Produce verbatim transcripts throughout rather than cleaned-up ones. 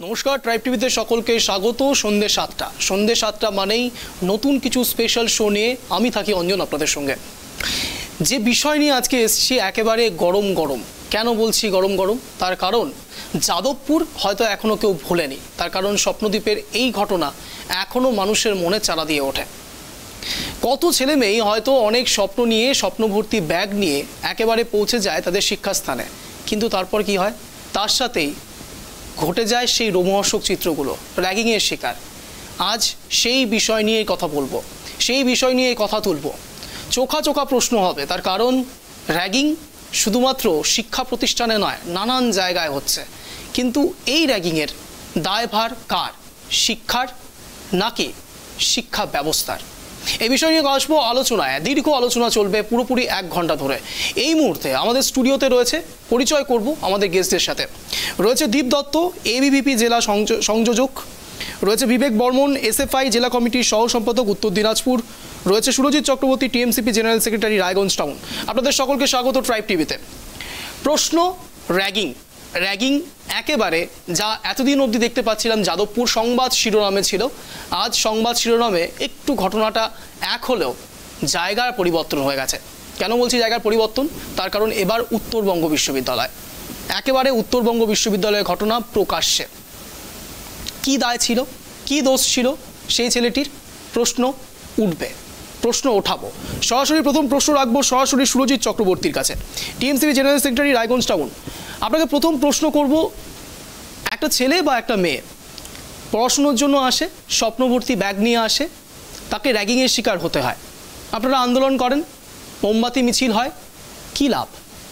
নমস্কার, ট্রাইব টিভিতে সকলকে স্বাগত। সন্ধ্যে সাতটা সন্ধ্যে সাতটা মানেই নতুন কিছু স্পেশাল শো নিয়ে আমি থাকি অঞ্জন আপনাদের সঙ্গে। যে বিষয় নিয়ে আজকে এসেছি একেবারে গরম গরম। কেন বলছি গরম গরম? তার কারণ যাদবপুর হয়তো এখনও কেউ ভোলেনি। তার কারণ স্বপ্নদ্বীপের এই ঘটনা এখনও মানুষের মনে চারা দিয়ে ওঠে। কত ছেলে মেয়ে হয়তো অনেক স্বপ্ন নিয়ে স্বপ্নভর্তি ব্যাগ নিয়ে একেবারে পৌঁছে যায় তাদের শিক্ষাস্থানে, কিন্তু তারপর কি হয়? তার সাথেই ঘটে যায় সেই রোমহর্ষক চিত্রগুলো, র্যাগিংয়ের শিকার। আজ সেই বিষয় নিয়ে কথা বলবো, সেই বিষয় নিয়ে কথা তুলবো। চোখা চোখা প্রশ্ন হবে, তার কারণ র্যাগিং শুধুমাত্র শিক্ষা প্রতিষ্ঠানে নয়, নানান জায়গায় হচ্ছে। কিন্তু এই র্যাগিংয়ের দায়ভার কার? শিক্ষার নাকি শিক্ষা ব্যবস্থার? এই বিষয় নিয়ে আসবো আলোচনায়। দীর্ঘ আলোচনা চলবে পুরোপুরি এক ঘন্টা ধরে। এই মুহূর্তে আমাদের স্টুডিওতে রয়েছে, পরিচয় করব আমাদের গেস্টদের সাথে। রয়েছে দীপ দত্ত, এবিভিপি জেলা সংযোজক। রয়েছে বিবেক বর্মন, এসএফআই জেলা কমিটির সহ সম্পাদক উত্তর দিনাজপুর। রয়েছে Surajit Chakraborty, TMCP general secretary Raiganj town. আপনাদের সকলকে স্বাগত ট্রাইব টিভিতে। প্রশ্ন র্যাগিং র্যাগিং একেবারে যা এতদিন অবধি দেখতে পাচ্ছিলাম যাদবপুর সংবাদ শিরোনামে ছিল, আজ সংবাদ শিরোনামে একটু ঘটনাটা এক হলেও জায়গার পরিবর্তন হয়ে গেছে। কেন বলছি জায়গার পরিবর্তন? তার কারণ এবার উত্তরবঙ্গ বিশ্ববিদ্যালয়, একেবারে উত্তরবঙ্গ বিশ্ববিদ্যালয়ের ঘটনা প্রকাশ্যে। কি দায় ছিল, কি দোষ ছিল সেই ছেলেটির? প্রশ্ন উঠবে, প্রশ্ন ওঠাবো। সরাসরি প্রথম প্রশ্ন রাখবো সরাসরি সুরজিৎ চক্রবর্তীর কাছে, TMCP general secretary Raiganj town. আপনাকে প্রথম প্রশ্ন করব, একটা ছেলে বা একটা মেয়ে পড়াশুনোর জন্য আসে, স্বপ্নভর্তি ব্যাগ নিয়ে আসে, তাকে র্যাগিংয়ের শিকার হতে হয়। আপনারা আন্দোলন করেন, মোমবাতি মিছিল হয়, কি লাভ?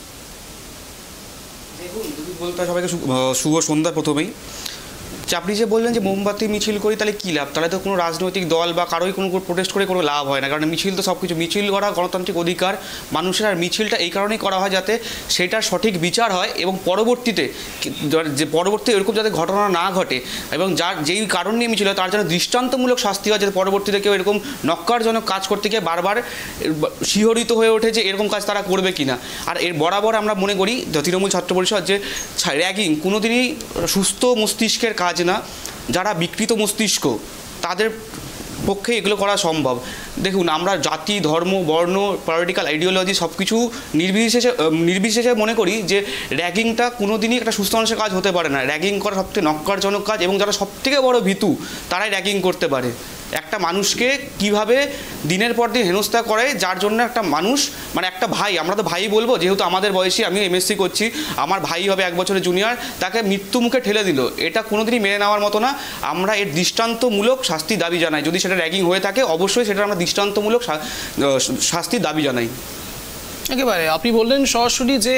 দেখুন, যদি বলতে হয় সবাইকে শুভ সন্ধ্যা। প্রথমেই আপনি যে বললেন যে মোমবাতি মিছিল করি, তাহলে কী লাভ? তাহলে তো কোনো রাজনৈতিক দল বা কারোই কোনো প্রোটেস্ট করে কোনো লাভ হয় না। কারণ মিছিল তো সব কিছু, মিছিল করা গণতান্ত্রিক অধিকার মানুষের। আর মিছিলটা এই কারণেই করা হয় যাতে সেটার সঠিক বিচার হয় এবং পরবর্তীতে যে পরবর্তী এরকম যাতে ঘটনা না ঘটে এবং যার যেই কারণ নিয়ে মিছিল হয় তার যেন দৃষ্টান্তমূলক শাস্তি হয়, যাতে পরবর্তীতে কেউ এরকম নক্কারজনক কাজ করতে গিয়ে বারবার শিহরিত হয়ে ওঠে যে এরকম কাজ তারা করবে কিনা। আর এর বরাবর আমরা মনে করি তৃণমূল ছাত্র পরিষদ যে র্যাগিং কোনোদিনই সুস্থ মস্তিষ্কের কাজ না। যারা বিকৃত মস্তিষ্ক তাদের পক্ষে এগুলো করা সম্ভব। দেখুন, আমরা জাতি, ধর্ম, বর্ণ, পলিটিক্যাল আইডিওলজি সব কিছু নির্বিশেষে নির্বিশেষে মনে করি যে র্যাগিংটা কোনো দিনই একটা সুস্থ মানুষের কাজ হতে পারে না। র্যাগিং করা সবথেকে নক্কারজনক কাজ এবং যারা সবথেকে বড় ভীতু তারাই র্যাগিং করতে পারে। একটা মানুষকে কিভাবে দিনের পর দিন হেনস্থা করে, যার জন্য একটা মানুষ মানে একটা ভাই, আমরা তো ভাই বলবো যেহেতু আমাদের বয়সী, আমি এমএসসি করছি, আমার ভাই হবে এক বছরের জুনিয়র, তাকে মৃত্যু মুখে ঠেলে দিল, এটা কোনোদিনই মেনে নেওয়ার মতো না। আমরা এর দৃষ্টান্তমূলক শাস্তি দাবি জানাই। যদি সেটা র্যাগিং হয়ে থাকে অবশ্যই সেটা আমরা দৃষ্টান্তমূলক শাস্তির দাবি জানাই। একেবারে আপনি বললেন সরাসরি যে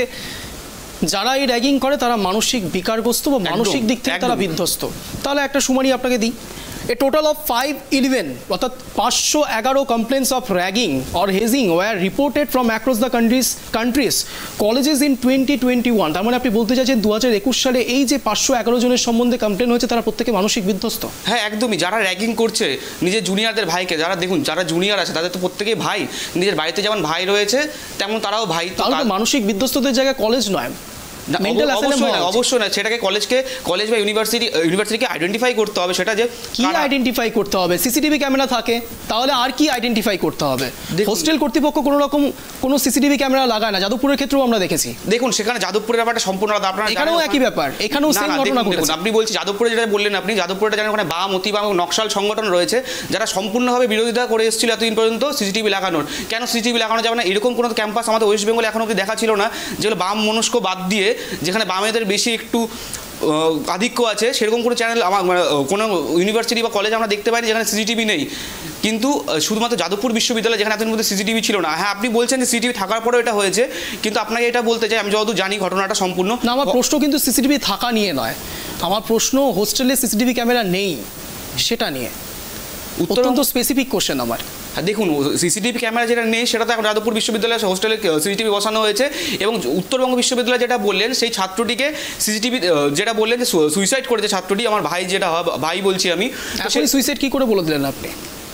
যারা এই র্যাগিং করে তারা মানসিক বিকারগ্রস্ত বা মানসিক দিক থেকে তারা বিধ্বস্ত। তাহলে একটা সুমারি আপনাকে দিই। A total of five eleven অর্থাৎ পাঁচশো এগারো complaints of ragging or hazing were reported from across the countries countries colleges in twenty twenty-one। তার মানে আপনি বলতে চাইছেন দু হাজার একুশ সালে এই যে পাঁচশো এগারো জনের সম্বন্ধে কমপ্লেন হয়েছে তারা প্রত্যেকে মানসিক বিধ্বস্ত। হ্যাঁ, একদমই। যারা র্যাগিং করছে নিজের জুনিয়রদের ভাইকে, যারা দেখুন যারা জুনিয়র আছে তাদের তো প্রত্যেকেই ভাই, নিজের বাড়িতে যেমন ভাই রয়েছে তেমন তারাও ভাই। তাহলে মানসিক বিধ্বস্তদের জায়গায় কলেজ নয়, অবশ্যই না। সেটাকে কলেজকে কলেজ বা ইউনিভার্সিটি ইউনিভার্সিটিকে আইডেন্টিফাই করতে হবে। সেটা যে কি আইডেন্টিফাই করতে হবে? সিসিটিভি ক্যামেরা থাকে, তাহলে আর কি আইডেন্টিফাই করতে হবে? হোস্টেল কর্তৃপক্ষ কোনো রকম কোনো সিসিটিভি ক্যামেরা লাগায় না, যাদবপুরের ক্ষেত্রেও আমরা দেখেছি। দেখুন, সেখানে যাদবপুরের ব্যাপারটা সম্পূর্ণ আলাদা। আপনারা এখানেও একই ব্যাপার, এখানেও সেম ঘটনা ঘটেছে। আপনি বলছি যাদবপুরে যেটা বললেন, আপনি যাদবপুরে জানেন ওখানে বাম, অতিবাম এবং নকশাল সংগঠন রয়েছে যারা সম্পূর্ণভাবে বিরোধিতা করে এসেছিল এতদিন পর্যন্ত সিসিটিভি লাগানোর। কেন সিসিটিভি লাগানো যাবে না? এরকম কোনো ক্যাম্পাস আমাদের ওয়েস্ট বেঙ্গলে এখনো অবধি দেখা ছিল না যেগুলো বাম মনস্ক বাদ দিয়ে, যেখানে বামেদের বেশি একটু আধিক্য আছে, সেরকম কোনো চ্যানেল আমার কোনো ইউনিভার্সিটি বা কলেজ আমরা দেখতে পাইনি যেখানে সিসিটিভি নেই। কিন্তু শুধুমাত্র যাদবপুর বিশ্ববিদ্যালয় যেখানে এতদিন মধ্যে সিসিটিভি ছিল না। হ্যাঁ, আপনি বলছেন যে সিসিটিভি থাকার পরেও এটা হয়েছে, কিন্তু আপনাকে এটা বলতে চাই আমি যতদূর জানি ঘটনাটা সম্পূর্ণ না। আমার প্রশ্ন কিন্তু সিসিটিভি থাকা নিয়ে নয়, আমার প্রশ্ন হোস্টেলে সিসিটিভি ক্যামেরা নেই সেটা নিয়ে। অত্যন্ত স্পেসিফিক কোশ্চেন আমার। দেখুন, সিসিটিভি ক্যামেরা যেটা নেই সেটা তো এখন যাদবপুর বিশ্ববিদ্যালয়ের হোস্টেলে সিসিটিভি বসানো হয়েছে এবং উত্তরবঙ্গ বিশ্ববিদ্যালয় যেটা বললেন সেই ছাত্রটিকে সিসিটিভি যেটা বললেন যে সুইসাইড করেছে ছাত্রটি, আমার ভাই যেটা ভাই বলছি আমি। সেই সুইসাইড কি করে বলে দিলেন আপনি?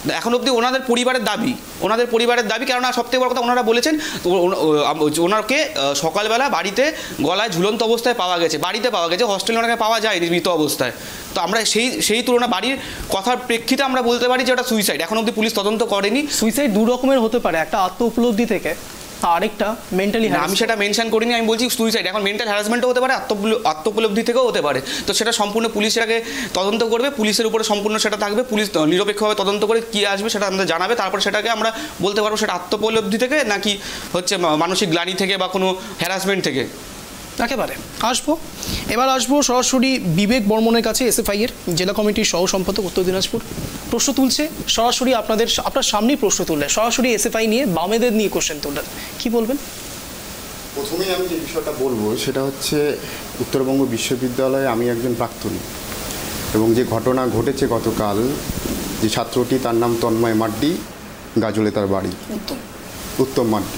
এখন অবধি ওনাদের পরিবারের দাবি ওনাদের পরিবারের দাবি কেননা সবথেকে বড় কথা ওনারা বলেছেন তো ওনাকে সকালবেলা বাড়িতে গলায় ঝুলন্ত অবস্থায় পাওয়া গেছে, বাড়িতে পাওয়া গেছে, হস্টেলে ওনাকে পাওয়া যায়নি মৃত অবস্থায়। তো আমরা সেই সেই তুলনা বাড়ির কথার প্রেক্ষিতে আমরা বলতে পারি যে ওটা সুইসাইড। এখন অবধি পুলিশ তদন্ত করেনি। সুইসাইড দু রকমের হতে পারে, একটা আত্ম উপলব্ধি থেকে, আরেকটা মেন্টালি। আমি সেটা মেনশন করিনি, আমি বলছি সুইসাইড। এখন মেন্টাল হ্যারাসমেন্টও হতে পারে, আত্ম আত্ম উপলব্ধি থেকেও হতে পারে। তো সেটা সম্পূর্ণ পুলিশ সেটাকে তদন্ত করবে, পুলিশের উপরে সম্পূর্ণ সেটা থাকবে। পুলিশ নিরপেক্ষভাবে তদন্ত করে কী আসবে সেটা আমাদের জানাবে, তারপর সেটাকে আমরা বলতে পারবো সেটা আত্ম উপলব্ধি থেকে নাকি হচ্ছে মানসিক গ্লানি থেকে বা কোনো হ্যারাসমেন্ট থেকে। একেবারে আসবো এবার আসবো সরাসরি বিবেক বর্মনের কাছে, এসএফআই এর জেলা কমিটির সহ সম্পাদক উত্তর দিনাজপুর। প্রশ্ন তুলছে সরাসরি আপনাদের আপনার সামনেই প্রশ্ন তুললে, সরাসরি এসএফআই নিয়ে বামেদের নিয়ে কোশ্চেন তুললেন, কি বলবেন? প্রথমেই আমি যে বিষয়টা বলবো সেটা হচ্ছে উত্তরবঙ্গ বিশ্ববিদ্যালয়ে আমি একজন প্রাক্তনী এবং যে ঘটনা ঘটেছে গতকাল, যে ছাত্রটি তার নাম তন্ময় মাড্ডি, গাজলে তার বাড়ি, উত্তম উত্তম মাড্ডি,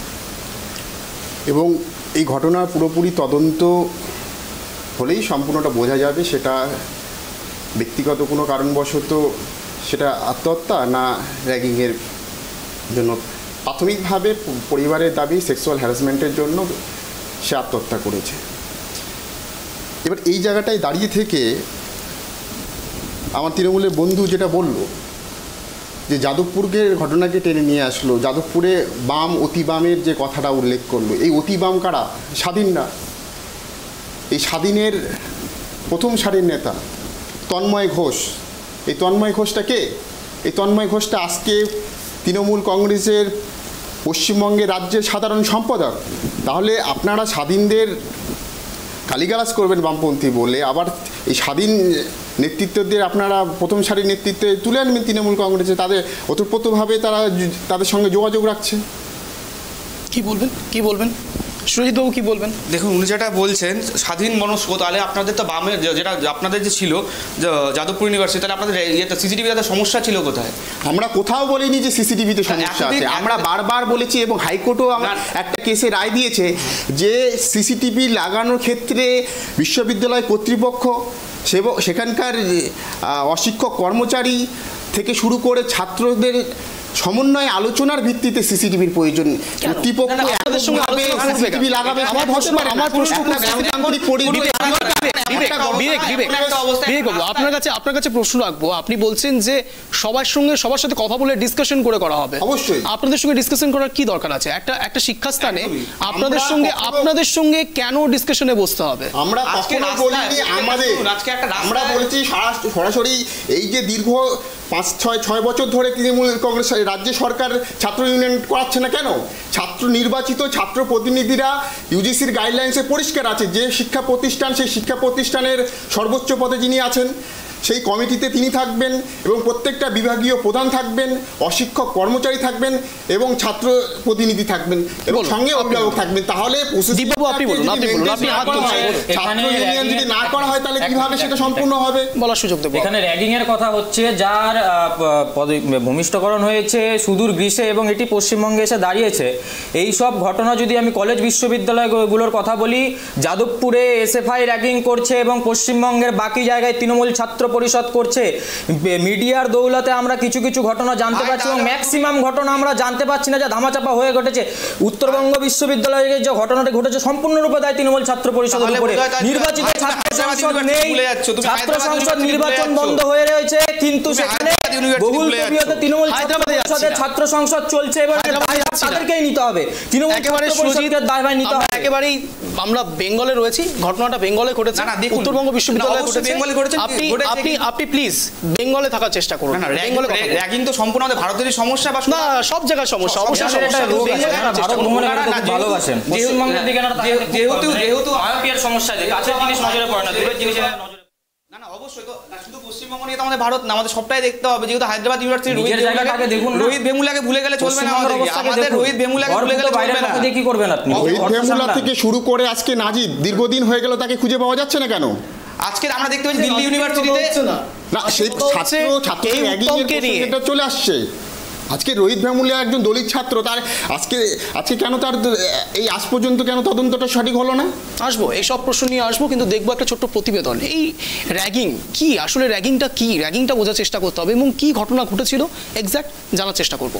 এবং এই ঘটনা পুরোপুরি তদন্ত হলেই সম্পূর্ণটা বোঝা যাবে সেটা ব্যক্তিগত কোনো কারণবশত সেটা আত্মহত্যা না র্যাগিংয়ের জন্য। প্রাথমিকভাবে পরিবারের দাবি সেক্সুয়াল হ্যারাসমেন্টের জন্য সে আত্মহত্যা করেছে। এবার এই জায়গাটায় দাঁড়িয়ে থেকে আমার তৃণমূলের বন্ধু যেটা বলল যে যাদবপুরকে ঘটনাকে টেনে নিয়ে আসলো, যাদবপুরে বাম অতি বামের যে কথাটা উল্লেখ করলো, এই অতি বাম কারা? স্বাধীনরা। এই স্বাধীনের প্রথম সারির নেতা তন্ময় ঘোষ। এই তন্ময় ঘোষটা কে? এই তন্ময় ঘোষটা আজকে তৃণমূল কংগ্রেসের পশ্চিমবঙ্গের রাজ্যের সাধারণ সম্পাদক। তাহলে আপনারা স্বাধীনদের গালিগালাজ করবেন বামপন্থী বলে, আবার এই স্বাধীন নেতৃত্বদের আপনারা প্রথম সারির নেতৃত্বে তুলে আনবেন তৃণমূল কংগ্রেসে, তাদের ওতপ্রোতভাবে তারা তাদের সঙ্গে যোগাযোগ রাখছে। কি বলবেন কি বলবেন সুজিতবাবু, কি বলবেন? দেখুন, উনি যেটা বলছেন স্বাধীন মনস্ক, তাহলে আপনাদের তো বামের যেটা আপনাদের যে ছিল যাদবপুর ইউনিভার্সিটি, তাহলে আপনাদের ইয়েটা সিসিটিভি তাদের সমস্যা ছিল কোথায়? আমরা কোথাও বলিনি যে সিসিটিভিতে সমস্যা আছে, আমরা বারবার বলেছি এবং হাইকোর্টও একটা কেসে রায় দিয়েছে যে সিসিটিভি লাগানোর ক্ষেত্রে বিশ্ববিদ্যালয় কর্তৃপক্ষ সেখানকার অশিক্ষক কর্মচারী থেকে শুরু করে ছাত্রদের সমন্বয় আলোচনার ভিত্তিতে সিসিটিভির প্রয়োজন। কর্তৃপক্ষ সিসিটিভি লাগাবে আমার প্রশ্ন আপনার কাছে আপনার কাছে প্রশ্ন রাখবো। আপনি বলছেন যে সবার সঙ্গে সবার সাথে কথা বলে ডিসকাশন করে করা হবে। অবশ্যই আপনাদের সঙ্গে ডিসকাশন করার কি দরকার আছে? একটা একটা শিক্ষাস্থানে আপনাদের সঙ্গে আপনাদের সঙ্গে কেন ডিসকাশনে বসতে হবে? আমরা কখনো বলিনি, আমাদের আমরা বলছি সরাসরি এই যে দীর্ঘ পাঁচ ছয় ছয় বছর ধরে তৃণমূল কংগ্রেস রাজ্য সরকার ছাত্র ইউনিয়ন করাচ্ছে না কেন? ছাত্র নির্বাচিত ছাত্র প্রতিনিধিরা ইউজিসির গাইডলাইন্সে পরিষ্কার আছে যে শিক্ষা প্রতিষ্ঠান, সেই শিক্ষা প্রতিষ্ঠানের সর্বোচ্চ পদে যিনি আছেন সেই কমিটিতে তিনি থাকবেন এবং প্রত্যেকটা বিভাগীয় প্রধান থাকবেন, অশিক্ষক কর্মচারী থাকবেন এবং ছাত্র প্রতিনিধি থাকবেন এবং সঙ্গে অভিভাবক থাকবেন। তাহলে ছাত্র ইউনিয়ন যদি না করা হয় তাহলে কিভাবে সেটা সম্পূর্ণ হবে? বলার সুযোগ দেব। এখানে র্যাগিং এর কথা হচ্ছে, যার ভূমিষ্ঠকরণ হয়েছে সুদূর গ্রীসে এবং এটি পশ্চিমবঙ্গে এসে দাঁড়িয়েছে। এই সব ঘটনা যদি আমি কলেজ বিশ্ববিদ্যালয়গুলোর কথা বলি, যাদবপুরে এসএফআই র্যাগিং করছে এবং পশ্চিমবঙ্গের বাকি জায়গায় তৃণমূল ছাত্র পরিষদ করছে। মিডিয়ার দৌলতে আমরা কিছু কিছু ঘটনা জানতে পারছি এবং ম্যাক্সিমাম ঘটনা আমরা জানতে পারছি না, যা ধামাচাপা হয়ে ঘটেছে। উত্তরবঙ্গ বিশ্ববিদ্যালয়ে যে ঘটনাটি ঘটেছে সম্পূর্ণরূপে দায় তৃণমূল ছাত্র পরিষদের উপরে। নির্বাচিত ছাত্র সংসদ নেই, ছাত্র সংসদ নির্বাচন বন্ধ হয়ে রয়েছে, কিন্তু সেখানে বহুল প্রবীয়তে তৃণমূল পরিষদের ছাত্র সংসদ চলছে এবং তাদেরকেই নিতে হবে, তৃণমূল ছাত্র পরিষদের দায়ভার নিতে হবে। একেবারেই আমরা বেঙ্গলে রয়েছি, ঘটনাটা বেঙ্গলে ঘটেছে, উত্তরবঙ্গ বিশ্ববিদ্যালয়ে ঘটেছে। আপনি আপনি আপনি প্লিজ বেঙ্গলে থাকার চেষ্টা করুন। বেঙ্গলে র্যাগিং তো সম্পূর্ণ আমাদের ভারতের সমস্যা, বা না সব জায়গায় সমস্যা, অবশ্যই সমস্যা। ভারত ভ্রমণে ভালোবাসেন, পশ্চিমবঙ্গের দিকে যেহেতু যেহেতু আইপিএর সমস্যা আছে, কাছের জিনিস নজরে পড়ে না, দূরের জিনিস নজরে। না না অবশ্যই, তো শুধু পশ্চিমবঙ্গ নিয়ে তো আমাদের ভারত না, আমাদের সবটাই দেখতে হবে। যেহেতু হায়দ্রাবাদ ইউনিভার্সিটি রোহিত ভেমুলাকে ভুলে গেলে চলবে না, আমাদের রোহিত ভেমুলাকে ভুলে গেলে চলবে না। কি করবেন আপনি? রোহিত ভেমুলা থেকে শুরু করে আজকে নাজিব, দীর্ঘদিন হয়ে গেল, তাকে খুঁজে পাওয়া যাচ্ছে না কেন? আজকে আমরা দেখতে পাচ্ছি দিল্লি ইউনিভার্সিটিতে না সেই ছাত্র ছাত্র র্যাগিং এর প্রশ্ন চলে আসছে। আজকে রোহিত ভ্যামুলিয়া একজন দলিত ছাত্র, তার আজকে আজকে কেন তার এই আজ পর্যন্ত কেন তদন্তটা সঠিক হলো না? আসবো, এইসব প্রশ্ন নিয়ে আসবো, কিন্তু দেখবো একটা ছোট্ট প্রতিবেদন। এই র্যাগিং কি, আসলে র্যাগিংটা কি, র্যাগিংটা বোঝার চেষ্টা করতে হবে এবং কি ঘটনা ঘটেছিল এক্স্যাক্ট জানার চেষ্টা করব।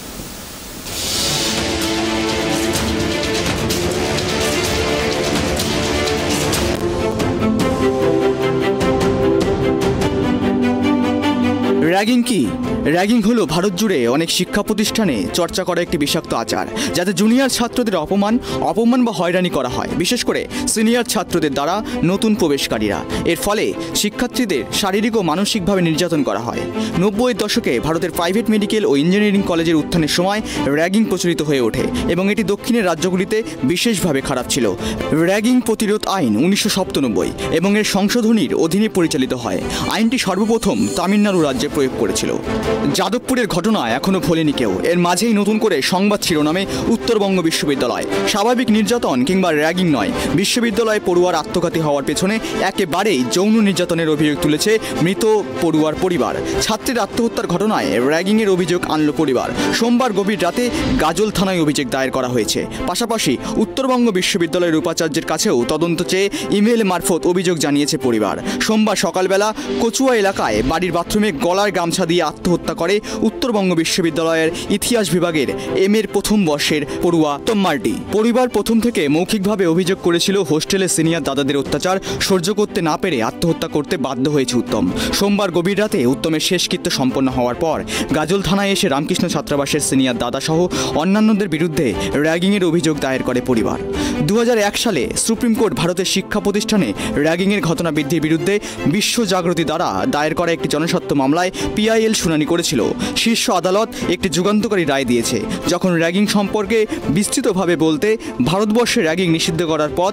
র্যাগিং কি? র্যাগিং হলো ভারত জুড়ে অনেক শিক্ষা প্রতিষ্ঠানে চর্চা করা একটি বিষাক্ত আচার, যাতে জুনিয়র ছাত্রদের অপমান অপমান বা হয়রানি করা হয়, বিশেষ করে সিনিয়র ছাত্রদের দ্বারা নতুন প্রবেশকারীরা। এর ফলে শিক্ষার্থীদের শারীরিক ও মানসিকভাবে নির্যাতন করা হয়। নব্বইয়ের দশকে ভারতের প্রাইভেট মেডিকেল ও ইঞ্জিনিয়ারিং কলেজের উত্থানের সময় র্যাগিং প্রচলিত হয়ে ওঠে এবং এটি দক্ষিণের রাজ্যগুলিতে বিশেষভাবে খারাপ ছিল। র্যাগিং প্রতিরোধ আইন উনিশশো সপ্তানব্বই এবং এর সংশোধনীর অধীনে পরিচালিত হয়। আইনটি সর্বপ্রথম তামিলনাড়ু রাজ্যে প্রয়োগ করেছিল। যাদবপুরের ঘটনা এখনো ভোলেনি কেউ। এর মাঝেই নতুন করে সংবাদ শিরোনামে উত্তরবঙ্গ বিশ্ববিদ্যালয়। স্বাভাবিক নির্যাতন কিংবা র্যাগিং নয়, বিশ্ববিদ্যালয়ে পড়ুয়ার আত্মঘাতী হওয়ার পেছনে একেবারেই যৌন নির্যাতনের অভিযোগ তুলেছে মৃত পড়ুয়ার পরিবার। ছাত্রীর আত্মহত্যার ঘটনায় র্যাগিংয়ের অভিযোগ আনল পরিবার। সোমবার গভীর রাতে গাজল থানায় অভিযোগ দায়ের করা হয়েছে। পাশাপাশি উত্তরবঙ্গ বিশ্ববিদ্যালয়ের উপাচার্যের কাছেও তদন্ত চেয়ে ইমেল মারফত অভিযোগ জানিয়েছে পরিবার। সোমবার সকালবেলা কচুয়া এলাকায় বাড়ির বাথরুমে গলার গামছা দিয়ে আত্মহত্যা করে উত্তরবঙ্গ বিশ্ববিদ্যালয়ের ইতিহাস বিভাগের এম এর প্রথম বর্ষের পড়ুয়া উত্তম। পরিবার প্রথম থেকে মৌখিকভাবে অভিযোগ করেছিল হোস্টেলের সিনিয়র দাদাদের অত্যাচার সহ্য করতে না পেরে আত্মহত্যা করতে বাধ্য হয়েছে উত্তম। সোমবার গভীর রাতে উত্তমের শেষকৃত্য সম্পন্ন হওয়ার পর গাজল থানায় এসে রামকৃষ্ণ ছাত্রাবাসের সিনিয়র দাদা সহ অন্যান্যদের বিরুদ্ধে র্যাগিংয়ের অভিযোগ দায়ের করে পরিবার। দু হাজার এক সালে সুপ্রিম কোর্ট ভারতের শিক্ষা প্রতিষ্ঠানে র্যাগিংয়ের ঘটনা বৃদ্ধির বিরুদ্ধে বিশ্ব জাগৃতি দ্বারা দায়ের করা একটি জনস্বার্থ মামলায় পিআইএল শুনানি করেছিল। শীর্ষ আদালত একটি যুগান্তকারী রায় দিয়েছে, যখন র্যাগিং সম্পর্কে বিস্তৃতভাবে বলতে ভারতবর্ষে র্যাগিং নিষিদ্ধ করার পথ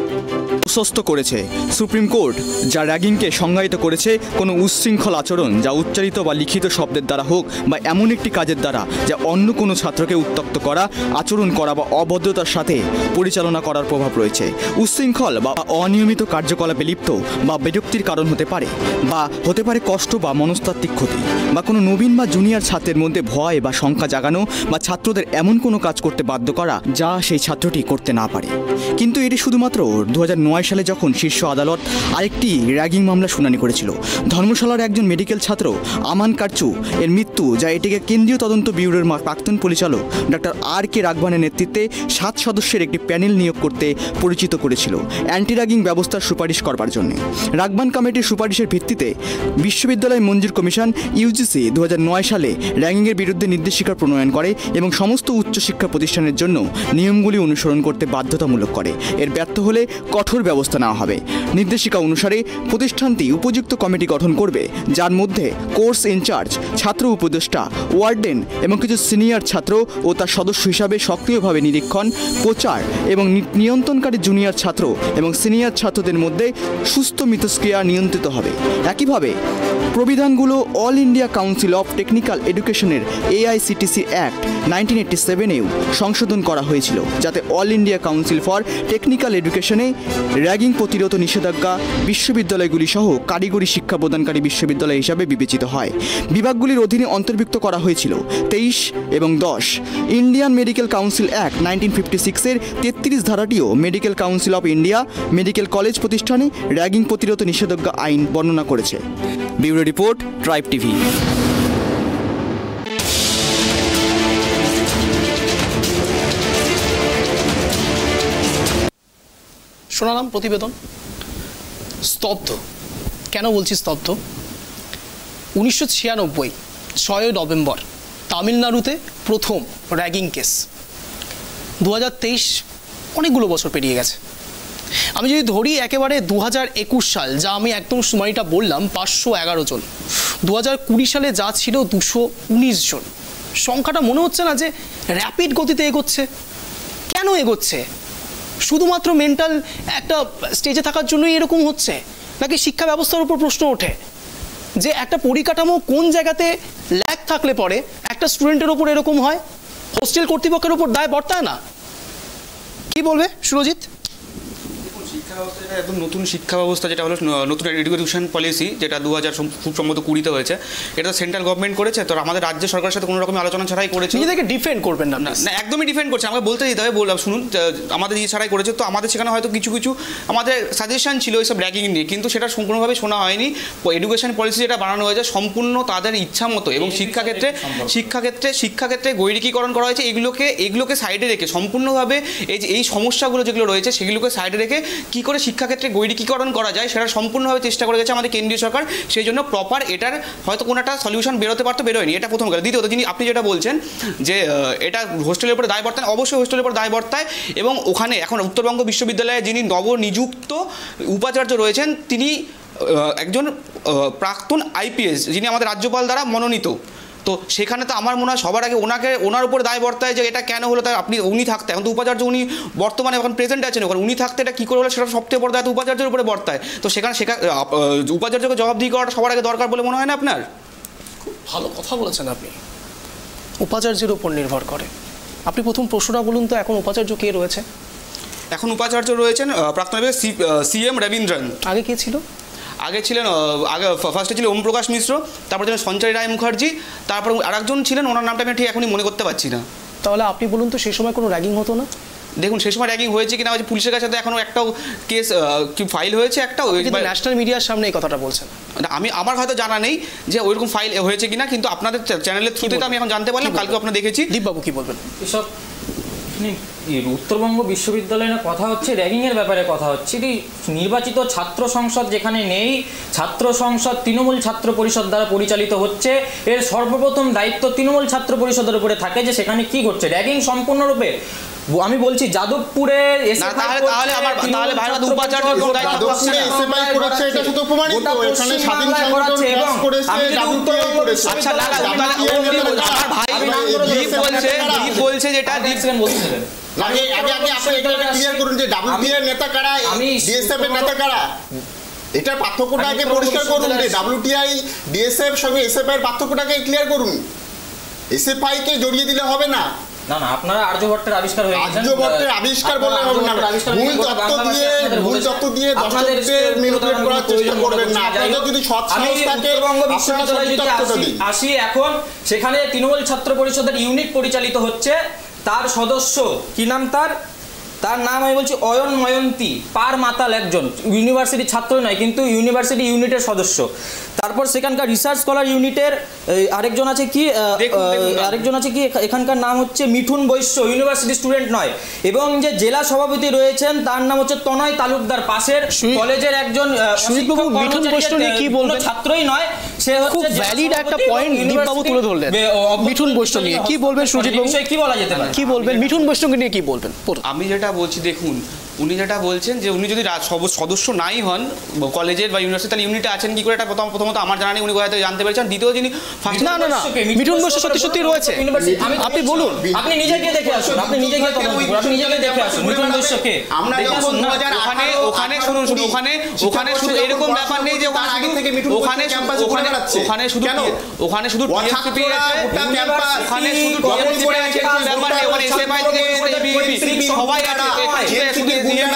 প্রশস্ত করেছে। সুপ্রিম কোর্ট যা র্যাগিংকে সংজ্ঞায়িত করেছে কোনো উচ্ছৃঙ্খল আচরণ যা উচ্চারিত বা লিখিত শব্দের দ্বারা হোক বা এমন একটি কাজের দ্বারা যা অন্য কোনো ছাত্রকে উত্ত্যক্ত করা, আচরণ করা বা অভদ্রতার সাথে পরিচালনা করার প্রভাব রয়েছে। উচ্ছৃঙ্খল বা অনিয়মিত কার্যকলাপে লিপ্ত বা বিরক্তির কারণ হতে পারে বা হতে পারে কষ্ট বা মনস্তাত্ত্বিক ক্ষতি বা কোনো নবীন বা জুনিয়র ছাত্রের মধ্যে ভয় বা শঙ্কা জাগানো বা ছাত্রদের এমন কোনো কাজ করতে বাধ্য করা যা সেই ছাত্রটি করতে না পারে। কিন্তু এটি শুধুমাত্র দু হাজার নয় সালে যখন শীর্ষ আদালত আরেকটি র্যাগিং মামলা শুনানি করেছিল। ধর্মশালার একজন মেডিকেল ছাত্র আমান কারচু এর মৃত্যু, যা এটিকে কেন্দ্রীয় তদন্ত ব্যুরোর প্রাক্তন পরিচালক ডক্টর আর কে রাঘবানের নেতৃত্বে সাত সদস্যের একটি প্যানেল নিয়োগ করতে পরিচিত করেছিল অ্যান্টি র্যাগিং ব্যবস্থার সুপারিশ করবার জন্য। রাঘবান কমিটির সুপারিশের ভিত্তিতে বিশ্ববিদ্যালয় মঞ্জুর কমিশন ইউজিসি দু হাজার নয় সালে র্যাগিংয়ের বিরুদ্ধে নির্দেশিকা প্রণয়ন করে এবং সমস্ত উচ্চশিক্ষা প্রতিষ্ঠানের জন্য নিয়মগুলি অনুসরণ করতে বাধ্যতামূলক করে। এর ব্যর্থ হলে কঠোর ব্যবস্থা নেওয়া হবে। নির্দেশিকা অনুসারে প্রতিষ্ঠানটি উপযুক্ত কমিটি গঠন করবে, যার মধ্যে কোর্স ইনচার্জ, ছাত্র উপদেষ্টা, ওয়ার্ডেন এবং কিছু সিনিয়র ছাত্র ও তার সদস্য হিসাবে সক্রিয়ভাবে নিরীক্ষণ, প্রচার এবং নিয়ন্ত্রণকারী জুনিয়র ছাত্র এবং সিনিয়র ছাত্রদের মধ্যে সুস্থ মিথস্ক্রিয়া নিয়ন্ত্রিত হবে। একইভাবে প্রবিধানগুলো all India council of technical এডুকেশনের এআইসিটিসি অ্যাক্ট নাইনটিন এইটটি সেভেনেও সংশোধন করা হয়েছিল, যাতে all India council for technical এডুকেশনে র্যাগিং প্রতিরোধ নিষেধাজ্ঞা বিশ্ববিদ্যালয়গুলি সহ কারিগরি শিক্ষা প্রদানকারী বিশ্ববিদ্যালয় হিসাবে বিবেচিত হয়। বিভাগগুলির অধীনে অন্তর্ভুক্ত করা হয়েছিল তেইশ এবং দশ। Indian medical council act nineteen fifty সিক্সের তেত্রিশ ধারাটিও medical council of India medical college প্রতিষ্ঠানে র্যাগিং প্রতিরোধ নিষেধাজ্ঞা আইন বর্ণনা করেছে। Bureau report, tribe TV. শোনালাম প্রতিবেদন। স্তব্ধ কেন বলছি স্তব্ধ? উনিশশো ছিয়ানব্বই ছয়ই নভেম্বর তামিলনাড়ুতে প্রথম র্যাগিং কেস। দু হাজার তেইশ অনেকগুলো বছর পেরিয়ে গেছে। আমি যদি ধরি একেবারে দু হাজার একুশ সাল, যা আমি একদম সময়টা বললাম, পাঁচশো এগারো জন। দু হাজার কুড়ি সালে যা ছিল দুশো উনিশ জন। সংখ্যাটা মনে হচ্ছে না যে র্যাপিড গতিতে এগোচ্ছে? কেন এগোচ্ছে? শুধুমাত্র মেন্টাল একটা স্টেজে থাকার জন্যই এরকম হচ্ছে, নাকি শিক্ষা ব্যবস্থার উপর প্রশ্ন ওঠে যে একটা পরিকাঠামো কোন জায়গাতে ল্যাগ থাকলে পরে একটা স্টুডেন্টের ওপর এরকম হয়? হোস্টেল কর্তৃপক্ষের ওপর দায় বর্তায় না? কি বলবে সুরজিৎ? শিক্ষা শিক্ষা ব্যবস্থা যেটা একদম নতুন শিক্ষা ব্যবস্থা যেটা হলো ন- নতুন এডুকেশন পলিসি, যেটা দু হাজার খুব সম্ভবত কুড়িতে হয়েছে, এটা সেন্ট্রাল গভর্নমেন্ট করেছে, তো আমাদের রাজ্য সরকারের সাথে কোনো রকম আলোচনা ছাড়াই করেছে। নিজেদেরকে ডিফেন্ড করবেন না না please। না একদমই ডিফেন্ড করছে, আমাকে বলতে দিতে হবে। বললাম শুনুন, আহ, আমাদের ইয়ে ছাড়াই করেছে, তো আমাদের সেখানে হয়তো কিছু কিছু আমাদের সাজেশন ছিল এইসব র্যাগিং নিয়ে, কিন্তু সেটা সম্পূর্ণভাবে শোনা হয়নি। এডুকেশন পলিসি যেটা বানানো হয়েছে সম্পূর্ণ তাদের ইচ্ছা মতো, এবং শিক্ষাক্ষেত্রে শিক্ষাক্ষেত্রে শিক্ষাক্ষেত্রে গৈরিকীকরণ করা হয়েছে। এগুলোকে এগুলোকে সাইডে রেখে সম্পূর্ণভাবে এই যে এই সমস্যাগুলো যেগুলো রয়েছে সেগুলোকে সাইডে রেখে কী করে শিক্ষাক্ষেত্রে গৈরিকীকরণ করা যায় সেটা সম্পূর্ণভাবে চেষ্টা করে গেছে আমাদের কেন্দ্রীয় সরকার। সেই জন্য প্রপার এটার হয়তো কোনো একটা সলিউশন বেরোতে পারতো, বেরোয়নি, এটা প্রথম কথা। দ্বিতীয়ত, যিনি আপনি যেটা বলছেন যে আহ, এটা হোস্টেলের উপরে দায় বর্তায়, অবশ্যই হোস্টেলের উপর দায় বর্তায়। এবং ওখানে এখন উত্তরবঙ্গ বিশ্ববিদ্যালয়ে যিনি নবনিযুক্ত উপাচার্য রয়েছেন তিনি আহ, একজন আহ, প্রাক্তন আইপিএস, যিনি আমাদের রাজ্যপাল দ্বারা মনোনীত। তো সেখানে তো আমার মনে হয় সবার আগে ওনাকে ওনার উপর দায় বর্তায় যে এটা কেন হলো, তাই আপনি উনি থাকতে, এখন তো উপাচার্য উনি বর্তমানে এখন প্রেজেন্ট আছেন ওখানে, উনি থাকতে এটা কী করে হলো সেটা সবথেকে বড় দায়িত্ব উপাচার্যের উপরে বর্তায়। তো সেখানে সেখানে উপাচার্যকে জবাবদিহি করাটা সবার আগে দরকার বলে মনে হয় না আপনার? ভালো কথা বলেছেন আপনি। উপাচার্যের উপর নির্ভর করে। আপনি প্রথম প্রশ্নটা বলুন তো, এখন উপাচার্য কে রয়েছে? এখন উপাচার্য রয়েছেন আহ, প্রাক্তন সিএম রবীন্দ্রন। আগে কে ছিল? আগে ছিলেন আহ, আগে ফার্স্টে ছিল ওম প্রকাশ মিশ্র, তারপর ছিলেন সঞ্চয় রায় মুখার্জি, তারপর আরেকজন ছিলেন, ওনার নামটা আমি ঠিক এখনই মনে করতে পারছি না। তাহলে আপনি বলুন তো, সেই সময় কোনো র্যাগিং হতো না? দেখুন সেই সময় র্যাগিং হয়েছে কিনা, হচ্ছে পুলিশের কাছে তো এখনও একটাও কেস কি ফাইল হয়েছে একটাও, কিন্তু ন্যাশনাল মিডিয়ার সামনে এই কথাটা বলছেন। না, আমি আমার হয়তো জানা নেই যে ওইরকম ফাইল হয়েছে কিনা, কিন্তু আপনাদের চ্যানেলের থ্রুতে তো আমি এখন জানতে পারলাম, কালকে আপনারা দেখেছি। দীপবাবু কি বলবেন? এসব এখানে এই উত্তরবঙ্গ বিশ্ববিদ্যালয়ে না কথা হচ্ছে, র্যাগিংয়ের ব্যাপারে কথা হচ্ছে। এটি নির্বাচিত ছাত্র সংসদ যেখানে নেই, ছাত্র সংসদ তৃণমূল ছাত্র পরিষদ দ্বারা পরিচালিত হচ্ছে, এর সর্বপ্রথম দায়িত্ব তৃণমূল ছাত্র পরিষদের উপরে থাকে যে সেখানে কি ঘটছে। র্যাগিং সম্পূর্ণরূপে আমি বলছি যাদবপুরে না, তাহলে তাহলে আমার তাহলে ভাই উপাচার্য কোন দায়িত্ব পাচ্ছে যাদবপুরে না? এসএফআই করেছে, এটা শুধু প্রমাণিত। এখানে স্বাধীন সংগঠন ক্লাস করেছে, ডাব্লিউটিআই করেছে। আচ্ছা দাদা, তাহলে আমার ভাই দীপ বলছে দীপ বলছে যেটা দীপ বলতে দেবেন। আগে আগে আগে আপনি এটা ক্লিয়ার করুন যে ডাব্লিউটিআই এর নেতা কারা, ডিএসএফ এর নেতা কারা, এটার পার্থক্যটা আগে পরিষ্কার করুন। যে ডাব্লিউটিআই ডিএসএফ সঙ্গে এসএফআই এর পার্থক্যটাকে ক্লিয়ার করুন। এসএফআই কে জড়িয়ে দিলে হবে না। না না, আপনারা আর্যভট্টের আবিষ্কার হয়ে গেছেন। আর্যভট্টের আবিষ্কার বললে হবে না। মূল তত্ত্ব দিয়ে মূল তত্ত্ব দিয়ে দর্শকদের ম্যানিপুলেট করার চেষ্টা করবেন না। আপনাদের যদি সৎ সাহস থাকে, উত্তরবঙ্গ আপনারা বিশ্ববিদ্যালয়ে সঠিক যদি তত্ত্বটা আসি দিন। আসি এখন সেখানে তৃণমূল ছাত্র পরিষদের ইউনিট পরিচালিত হচ্ছে, তার সদস্য কি নাম তার তার নাম আমি বলছি অয়ন ময়ন্তী, পার মাতাল একজন, ইউনিভার্সিটির ছাত্র নয় কিন্তু ইউনিভার্সিটি ইউনিটের সদস্য। তারপর সেখানকার রিসার্চ স্কলার ইউনিটের এই, আরেকজন আছে কি আহ, দেখুন, দেখুন, আহ, আরেকজন আছে কি এখা- এখানকার নাম হচ্ছে মিঠুন বৈশ্য, ইউনিভার্সিটি স্টুডেন্ট নয়। এবং যে জেলা সভাপতি রয়েছেন তার নাম হচ্ছে তনয় তালুকদার, পাশের সুই- কলেজের একজন আহ, সুইটবাবু, শিক্ষক মিঠুন কর্মচারী, বৈশ্য নিয়ে কি আহ, বলবেন? কোনো ছাত্রই নয়, সে হচ্ছে খুব জেলা ভ্যালিড একটা সভাপতি এবং পয়েন্ট দীপবাবু তুলে ধরলেন। বে- অভ্যন্তরীণ মিঠুন বৈশ্য নিয়ে কি বলবেন সুজিত বাবু? বিষয়ে কি বলা যেতে পারে? কি বলবেন মিঠুন বৈশ্যকে নিয়ে কি বলবেন? আমি যেটা বলছি, দেখুন উনি যেটা বলছেন যে উনি যদি রা- সব- সদস্য নাই হন কলেজের বা ইউনিভার্সিটি, তাহলে ইউনিটে আছেন কি করে, এটা প্রথম প্রথমত আমার জানা নেই, উনি কোথায় থেকে জানতে পেরেছেন। দ্বিতীয় যিনি ফার্স্ট না না না, মিঠুন বৈশ্য সত্যি সত্যি রয়েছে। আমি- আপনি বলুন। আপনি নিজে গিয়ে দেখে আসুন, আপনি নিজে গিয়ে তদন্ত করুন, আপনি নিজে গিয়ে দেখে আসুন মিঠুন বৈশ্যকে। আমরা দেখে যখন আসুন না। ওখানে ওখানে শুনুন শুনুন ওখানে ওখানে শুধু এরকম ব্যাপার নেই যে ওখানে আগে শুধু থেকে মিঠুন ওখানে বৈশ্য ক্যাম্পাসে ঘুরে ওখানে বেড়াচ্ছে। ওখানে শুধু কেন? ওখানে শুধু টিএমসিপি ছাত্ররা আছে, গোটা ক্যাম্পাস, ওখানে শুধু কমিউনিটি টিএমসিপি আছে, ক্যাম্পাস, কোনো ব্যাপার নেই, ওখানে এসএফআই থেকে এবিপি সবাই আছে, শুধু ডিএমসিপি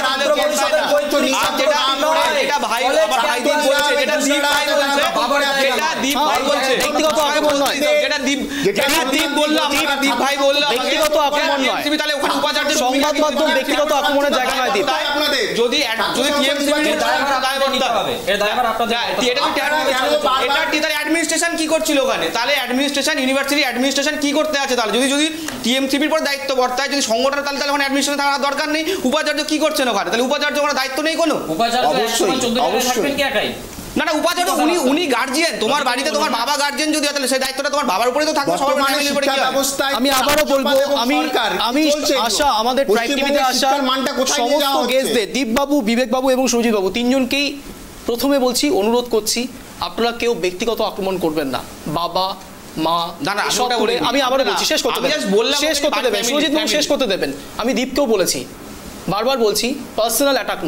আর যেটা এটা ভাই আমার ভাই দীপ বলছে, যেটা দীপ ভাই বলছে, যেটা দীপ ভাই বলছে ব্যক্তিগত আক্রমণ নয়। যেটা দীপ যেটা দীপ বললো আমাকে, দীপ ভাই বললো আমাকে, ব্যক্তিগত আক্রমণ নয়। টিএমসিপি তাহলে ওখানে উপাচার্য সংবাদ মাধ্যম ব্যক্তিগত আক্রমণের জায়গা নয় দীপ। আপনাদের যদি যদি টিএমসিপি এর দায়ভার আপনাদের নিতে হবে, এর দায়ভার আপনাদের নিতে হবে। এটা অ্যাডমিনিস্ট্রেশন কি করছিল ওখানে, তাহলে অ্যাডমিনিস্ট্রেশন ইউনিভার্সিটি অ্যাডমিনিস্ট্রেশন কি করতে আছে, তাহলে যদি যদি টিএমসিপির পর দায়িত্ব বর্তায়, যদি সংগঠন, তাহলে তাহলে ওখানে অ্যাডমিনিস্ট্রেশন থাকার দরকার নেই। উপাচার্য কি করছেন ওখানে, তাহলে উপাচার্য ওখানে দায়িত্ব নেই কোনো? উপাচার্য একসময় চোদ্দ জেলায় থাকবেন কি একাই? না না, উপাচার্য উনি উনি গার্জিয়ান, তোমার বাড়িতে তোমার বাবা গার্জিয়ান যদি হয়, তাহলে সেই দায়িত্বটা তোমার বাবার উপরে তো থাকবে। সবার বর্তমানে ফ্যামিলির উপরে শিক্ষা কি হবে? ব্যবস্থায় আমি আবারও বলবো, আমি সরকার আমি চলছে এগুলো। আশা আমাদের ট্রাইব টিভিতে পশ্চিমবঙ্গের আসা শিক্ষার মানটা কোথায় নিয়ে সমস্ত যাওয়া হচ্ছে? গেস্টদের দীপবাবু, বিবেকবাবু এবং সুজিতবাবু তিনজনকেই প্রথমে বলছি, অনুরোধ করছি আপনারা কেউ ব্যক্তিগত আক্রমণ করবেন না। বাবা মা না, না, আমি সব ওটা করে বলিনি। আমি আবারও না, বলছি, শেষ করতে আমি দেবেন, just বললাম শেষ করতে বাট দেবেন family, সুজিতবাবু, family। শেষ করতে দেবেন। আমি দীপকেও বলেছি, বারবার বলছি, পার্সোনাল অ্যাটাক নয়,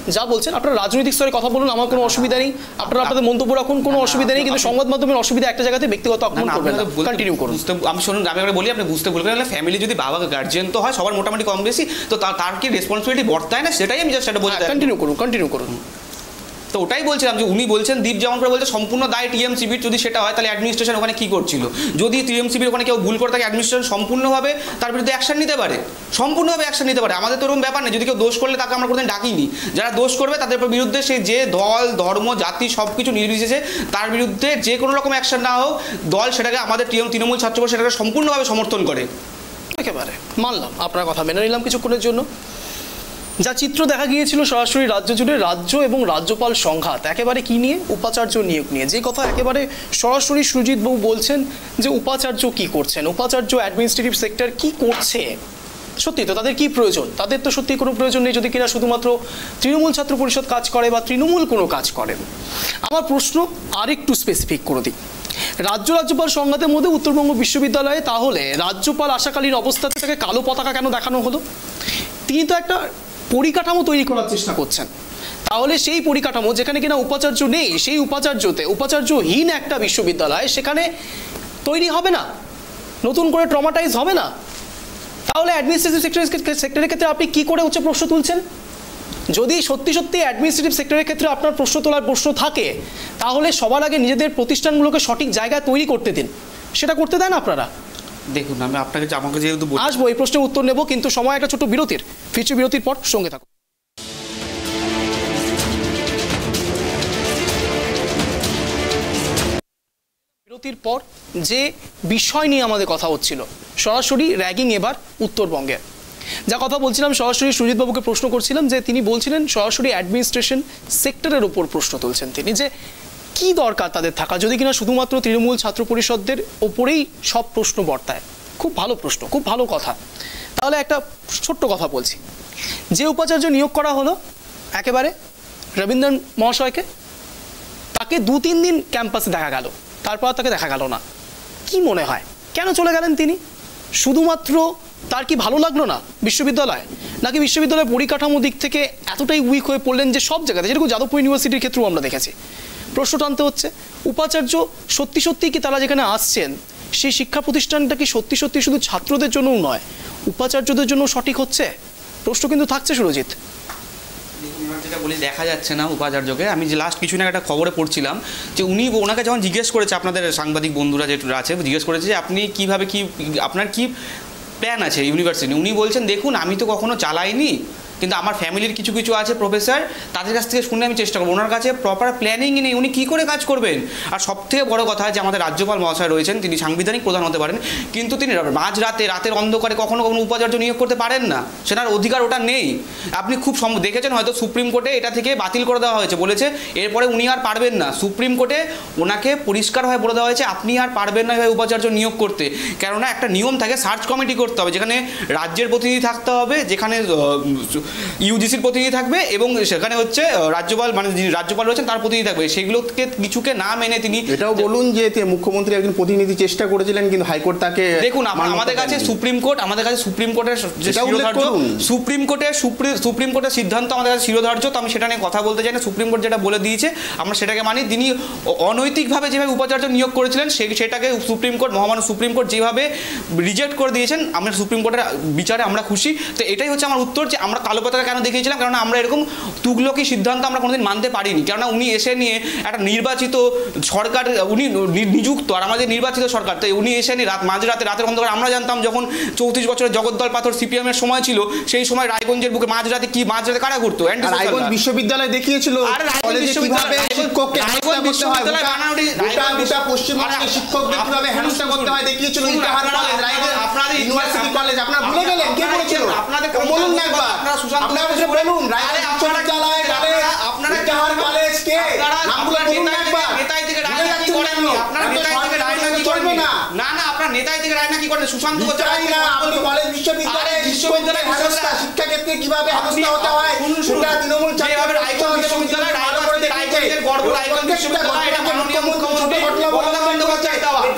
যা বলছেন আপনারা রাজনৈতিক স্তরে কথা বলুন, আমার কোনো অসুবিধা নেই, আপনারা আপনাদের মন্তব্য রাখুন, কোনো অসুবিধা নেই, কিন্তু সংবাদ মাধ্যমের অসুবিধা একটা জায়গাতে ব্যক্তিগত আক্রমণ করবেন না, কন্টিনিউ করুন। আমি শুনুন, আমি এবার বলি, আপনি বুঝতে ভুল করেন, ফ্যামিলি যদি বাবা গার্জিয়ান তো হয় সবার মোটামুটি কম বেশি, তো তার কি রেসপন্সিবিলিটি বর্তায় না, সেটাই আমি জাস্ট সেটা বলতে চাই। কন্টিনিউ করুন, কন্টিনিউ করুন। তো ওটাই বলছিলাম যে উনি বলছেন, দীপ যেমন করে বলছে সম্পূর্ণ দায় টিএমসিবির, যদি সেটা হয় তাহলে অ্যাডমিনিস্ট্রেশন ওখানে কী করছিল, যদি টিএমসিবির ওখানে কেউ ভুল করে থাকে অ্যাডমিনিস্ট্রেশন সম্পূর্ণভাবে তার বিরুদ্ধে অ্যাকশন নিতে পারে, সম্পূর্ণভাবে অ্যাকশন নিতে পারে। আমাদের তো এরকম ব্যাপার নেই, যদি কেউ দোষ করলে তাকে আমরা কোনোদিন ডাকিনি, যারা দোষ করবে তাদের বিরুদ্ধে সে যে দল ধর্ম জাতি সব কিছু নির্বিশেষে তার বিরুদ্ধে যে কোনো রকম অ্যাকশন না হোক, দল সেটাকে আমাদের টিএম তৃণমূল ছাত্র পরিষদ সেটাকে সম্পূর্ণভাবে সমর্থন করে। একেবারে মানলাম, আপনার কথা মেনে নিলাম কিছুক্ষণের জন্য। যা চিত্র দেখা গিয়েছিল সরাসরি রাজ্য জুড়ে রাজ্য এবং রাজ্যপাল সংঘাত, একেবারে কি নিয়ে? উপাচার্য নিয়োগ নিয়ে। যে কথা একেবারে সরাসরি সুজিত বাবু বলছেন যে উপাচার্য কি করছেন, উপাচার্য অ্যাডমিনিস্ট্রেটিভ সেক্টর কি করছে, সত্যি তো তাদের কি প্রয়োজন? তাদের তো সত্যি কোনো প্রয়োজন নেই যদি কিনা শুধুমাত্র তৃণমূল ছাত্র পরিষদ কাজ করে বা তৃণমূল কোনো কাজ করে। আমার প্রশ্ন আরেকটু স্পেসিফিক করে দিই, রাজ্য রাজ্যপাল সংঘাতের মধ্যে উত্তরবঙ্গ বিশ্ববিদ্যালয়ে তাহলে রাজ্যপাল আসাকালীন অবস্থাতে তাকে কালো পতাকা কেন দেখানো হলো? তিনি তো একটা পরিকাঠামো তৈরি করার চেষ্টা করছেন, তাহলে সেই পরিকাঠামো যেখানে কিনা উপাচার্য নেই, সেই উপাচার্যতে উপাচার্যহীন একটা বিশ্ববিদ্যালয় সেখানে তৈরি হবে না, নতুন করে ট্রমাটাইজ হবে না, তাহলে অ্যাডমিনিস্ট্রেটিভ সেক্টরের সেক্টরের ক্ষেত্রে আপনি কি করে হচ্ছে প্রশ্ন তুলছেন? যদি সত্যি সত্যি অ্যাডমিনিস্ট্রেটিভ সেক্টরের ক্ষেত্রে আপনার প্রশ্ন তোলার প্রশ্ন থাকে, তাহলে সবার আগে নিজেদের প্রতিষ্ঠানগুলোকে সঠিক জায়গায় তৈরি করতে দিন, সেটা করতে দেন আপনারা। দেখুন, আমি আপনাকে আমাকে যেহেতু আসবো এই প্রশ্নের উত্তর নেব, কিন্তু সময় একটা ছোট বিরতির, ফিরছি বিরতির পর, সঙ্গে থাকুন। বিরতির পর যে বিষয় নিয়ে আমাদের কথা হচ্ছিল, সরাসরি র্যাগিং এবার উত্তরবঙ্গে, যা কথা বলছিলাম সরাসরি সুজিতবাবুকে প্রশ্ন করছিলাম যে তিনি বলছিলেন সরাসরি অ্যাডমিনিস্ট্রেশন সেক্টরের ওপর প্রশ্ন তুলছেন তিনি, যে কি দরকার তাদের থাকা যদি কিনা শুধুমাত্র তৃণমূল ছাত্র পরিষদের ওপরেই সব প্রশ্ন বর্তায়। খুব ভালো প্রশ্ন, খুব ভালো কথা। তাহলে একটা ছোট্ট কথা বলছি, যে উপাচার্য নিয়োগ করা হলো একেবারে রবীন্দ্রন মহাশয়কে, তাকে দু তিন দিন ক্যাম্পাসে দেখা গেল, তারপর তাকে দেখা গেল না। কি মনে হয় কেন চলে গেলেন তিনি? শুধুমাত্র তার কি ভালো লাগলো না বিশ্ববিদ্যালয়, নাকি বিশ্ববিদ্যালয়ের পরিকাঠামো দিক থেকে এতটাই উইক হয়ে পড়লেন যে সব জায়গাতে, যেরকম যাদবপুর ইউনিভার্সিটির ক্ষেত্রেও আমরা দেখেছি প্রশ্ন টানতে হচ্ছে, উপাচার্য সত্যি সত্যি কি তারা যেখানে আসছেন সেই শিক্ষা প্রতিষ্ঠানটা কি সত্যি সত্যি শুধু ছাত্রদের জন্যও নয়, উপাচার্যদের জন্য সঠিক হচ্ছে? প্রশ্ন কিন্তু থাকছে সুরজিৎ। যেটা বলি, দেখা যাচ্ছে না উপাচার্যকে। আমি যে লাস্ট কিছু না একটা খবরে পড়ছিলাম যে উনি ওনাকে যখন জিজ্ঞেস করেছে, আপনাদের সাংবাদিক বন্ধুরা যেটা আছে জিজ্ঞেস করেছে যে আপনি কীভাবে কি আপনার কি প্ল্যান আছে ইউনিভার্সিটি, উনি বলছেন দেখুন আমি তো কখনো চালাইনি, কিন্তু আমার ফ্যামিলির কিছু কিছু আছে প্রফেসর, তাদের কাছ থেকে শুনে আমি চেষ্টা করবো। ওনার কাছে প্রপার প্ল্যানিংই নেই, উনি কী করে কাজ করবেন? আর সবথেকে বড় কথা যে আমাদের রাজ্যপাল মহাশয় রয়েছেন, তিনি সাংবিধানিক প্রধান হতে পারেন, কিন্তু তিনি মাঝ রাতে রাতের অন্ধকারে কখনো কখনো উপাচার্য নিয়োগ করতে পারেন না, সেটার অধিকার ওটা নেই। আপনি খুব দেখেছেন হয়তো সুপ্রিম কোর্টে এটা থেকে বাতিল করে দেওয়া হয়েছে, বলেছে এরপরে উনি আর পারবেন না। সুপ্রিম কোর্টে ওনাকে পরিষ্কারভাবে বলে দেওয়া হয়েছে আপনি আর পারবেন না এভাবে উপাচার্য নিয়োগ করতে, কেননা একটা নিয়ম থাকে সার্চ কমিটি করতে হবে, যেখানে রাজ্যের প্রতিনিধি থাকতে হবে, যেখানে ইউজিসির প্রতিনিধি থাকবে এবং সেখানে হচ্ছে রাজ্যপাল মানে যিনি রাজ্যপাল রয়েছেন তার প্রতিনিধি থাকবে। সেগুলোকে কিছুকে না মেনে তিনি এটাও বলুন যে মুখ্যমন্ত্রী একজন প্রতিনিধি চেষ্টা করেছিলেন, কিন্তু হাইকোর্ট তাকে দেখুন আমাদের কাছে সুপ্রিম কোর্ট আমাদের কাছে সুপ্রিম কোর্টের যে শিরোধার্য সুপ্রিম কোর্টের সুপ্রিম কোর্টের সিদ্ধান্ত আমাদের কাছে শিরোধার্য, তো আমি সেটা নিয়ে কথা বলতে চাই না। সুপ্রিম কোর্ট যেটা বলে দিয়েছে আমরা সেটাকে মানি। তিনি অনৈতিকভাবে যেভাবে উপাচার্য নিয়োগ করেছিলেন সেটাকে সুপ্রিম কোর্ট মহামান্য সুপ্রিম কোর্ট যেভাবে রিজেক্ট করে দিয়েছেন, আমরা সুপ্রিম কোর্টের বিচারে আমরা খুশি। তো এটাই হচ্ছে আমার উত্তর যে আমরা কালো পতাকা কেন দেখিয়েছিলাম, কারণ আমরা এরকম তুগলকি সিদ্ধান্ত আমরা কোনোদিন মানতে পারিনি, কেননা উনি এসে নিয়ে একটা নির্বাচিত সরকার, উনি নিযুক্ত আর আমাদের নির্বাচিত সরকার, তাই উনি এসে নিয়ে রাত মাঝরাতে রাতের অন্ধকার আমরা জানতাম যখন চৌত্রিশ বছরের জগদ্দল পাথর সিপিএম এর সময় ছিল, সেই সময় রায়গঞ্জের বুকে মাঝরাতে কি মাঝরাতে কারা ঘুরতো, রায়গঞ্জ বিশ্ববিদ্যালয় দেখিয়েছিল কলেজে কিভাবে শিক্ষককে হেনস্থা করতে হয়, গোটা পশ্চিমবঙ্গের শিক্ষকদের কিভাবে হেনস্থা করতে হয় দেখিয়েছিল Itahar college, Raiganj university college. আপনারা ভুলে গেলেন কে করেছিল? আপনাদের বলুন না একবার, আপনারা বলুন রায়গঞ্জ বিশ্ববিদ্যালয় কলেজ, আপনারা ইন্টাহার কলেজ কে নামগুলো বলুন না একবার। নেতাই থেকে রাজনীতি করেন না, আপনারা নেতাই থেকে রাজনীতি করেন না, না না আপনারা নেতাই থেকে রাজনীতি করেন। সুশান্ত গোচারাই না, আপনি কলেজ বিশ্ববিদ্যালয়ে বিশ্ববিদ্যালয়ে হেনস্থা শিক্ষা ক্ষেত্রে কিভাবে হেনস্থা হতে হয় সেটা তৃণমূল যেভাবে রায়গঞ্জ বিশ্ববিদ্যালয় রায়গঞ্জের গর্ব রায়গঞ্জ বিশ্ববিদ্যালয় এটা মাননীয় মুখ্যমন্ত্রী মমতা বন্দ্যোপাধ্যায় দেওয়া, তাই সব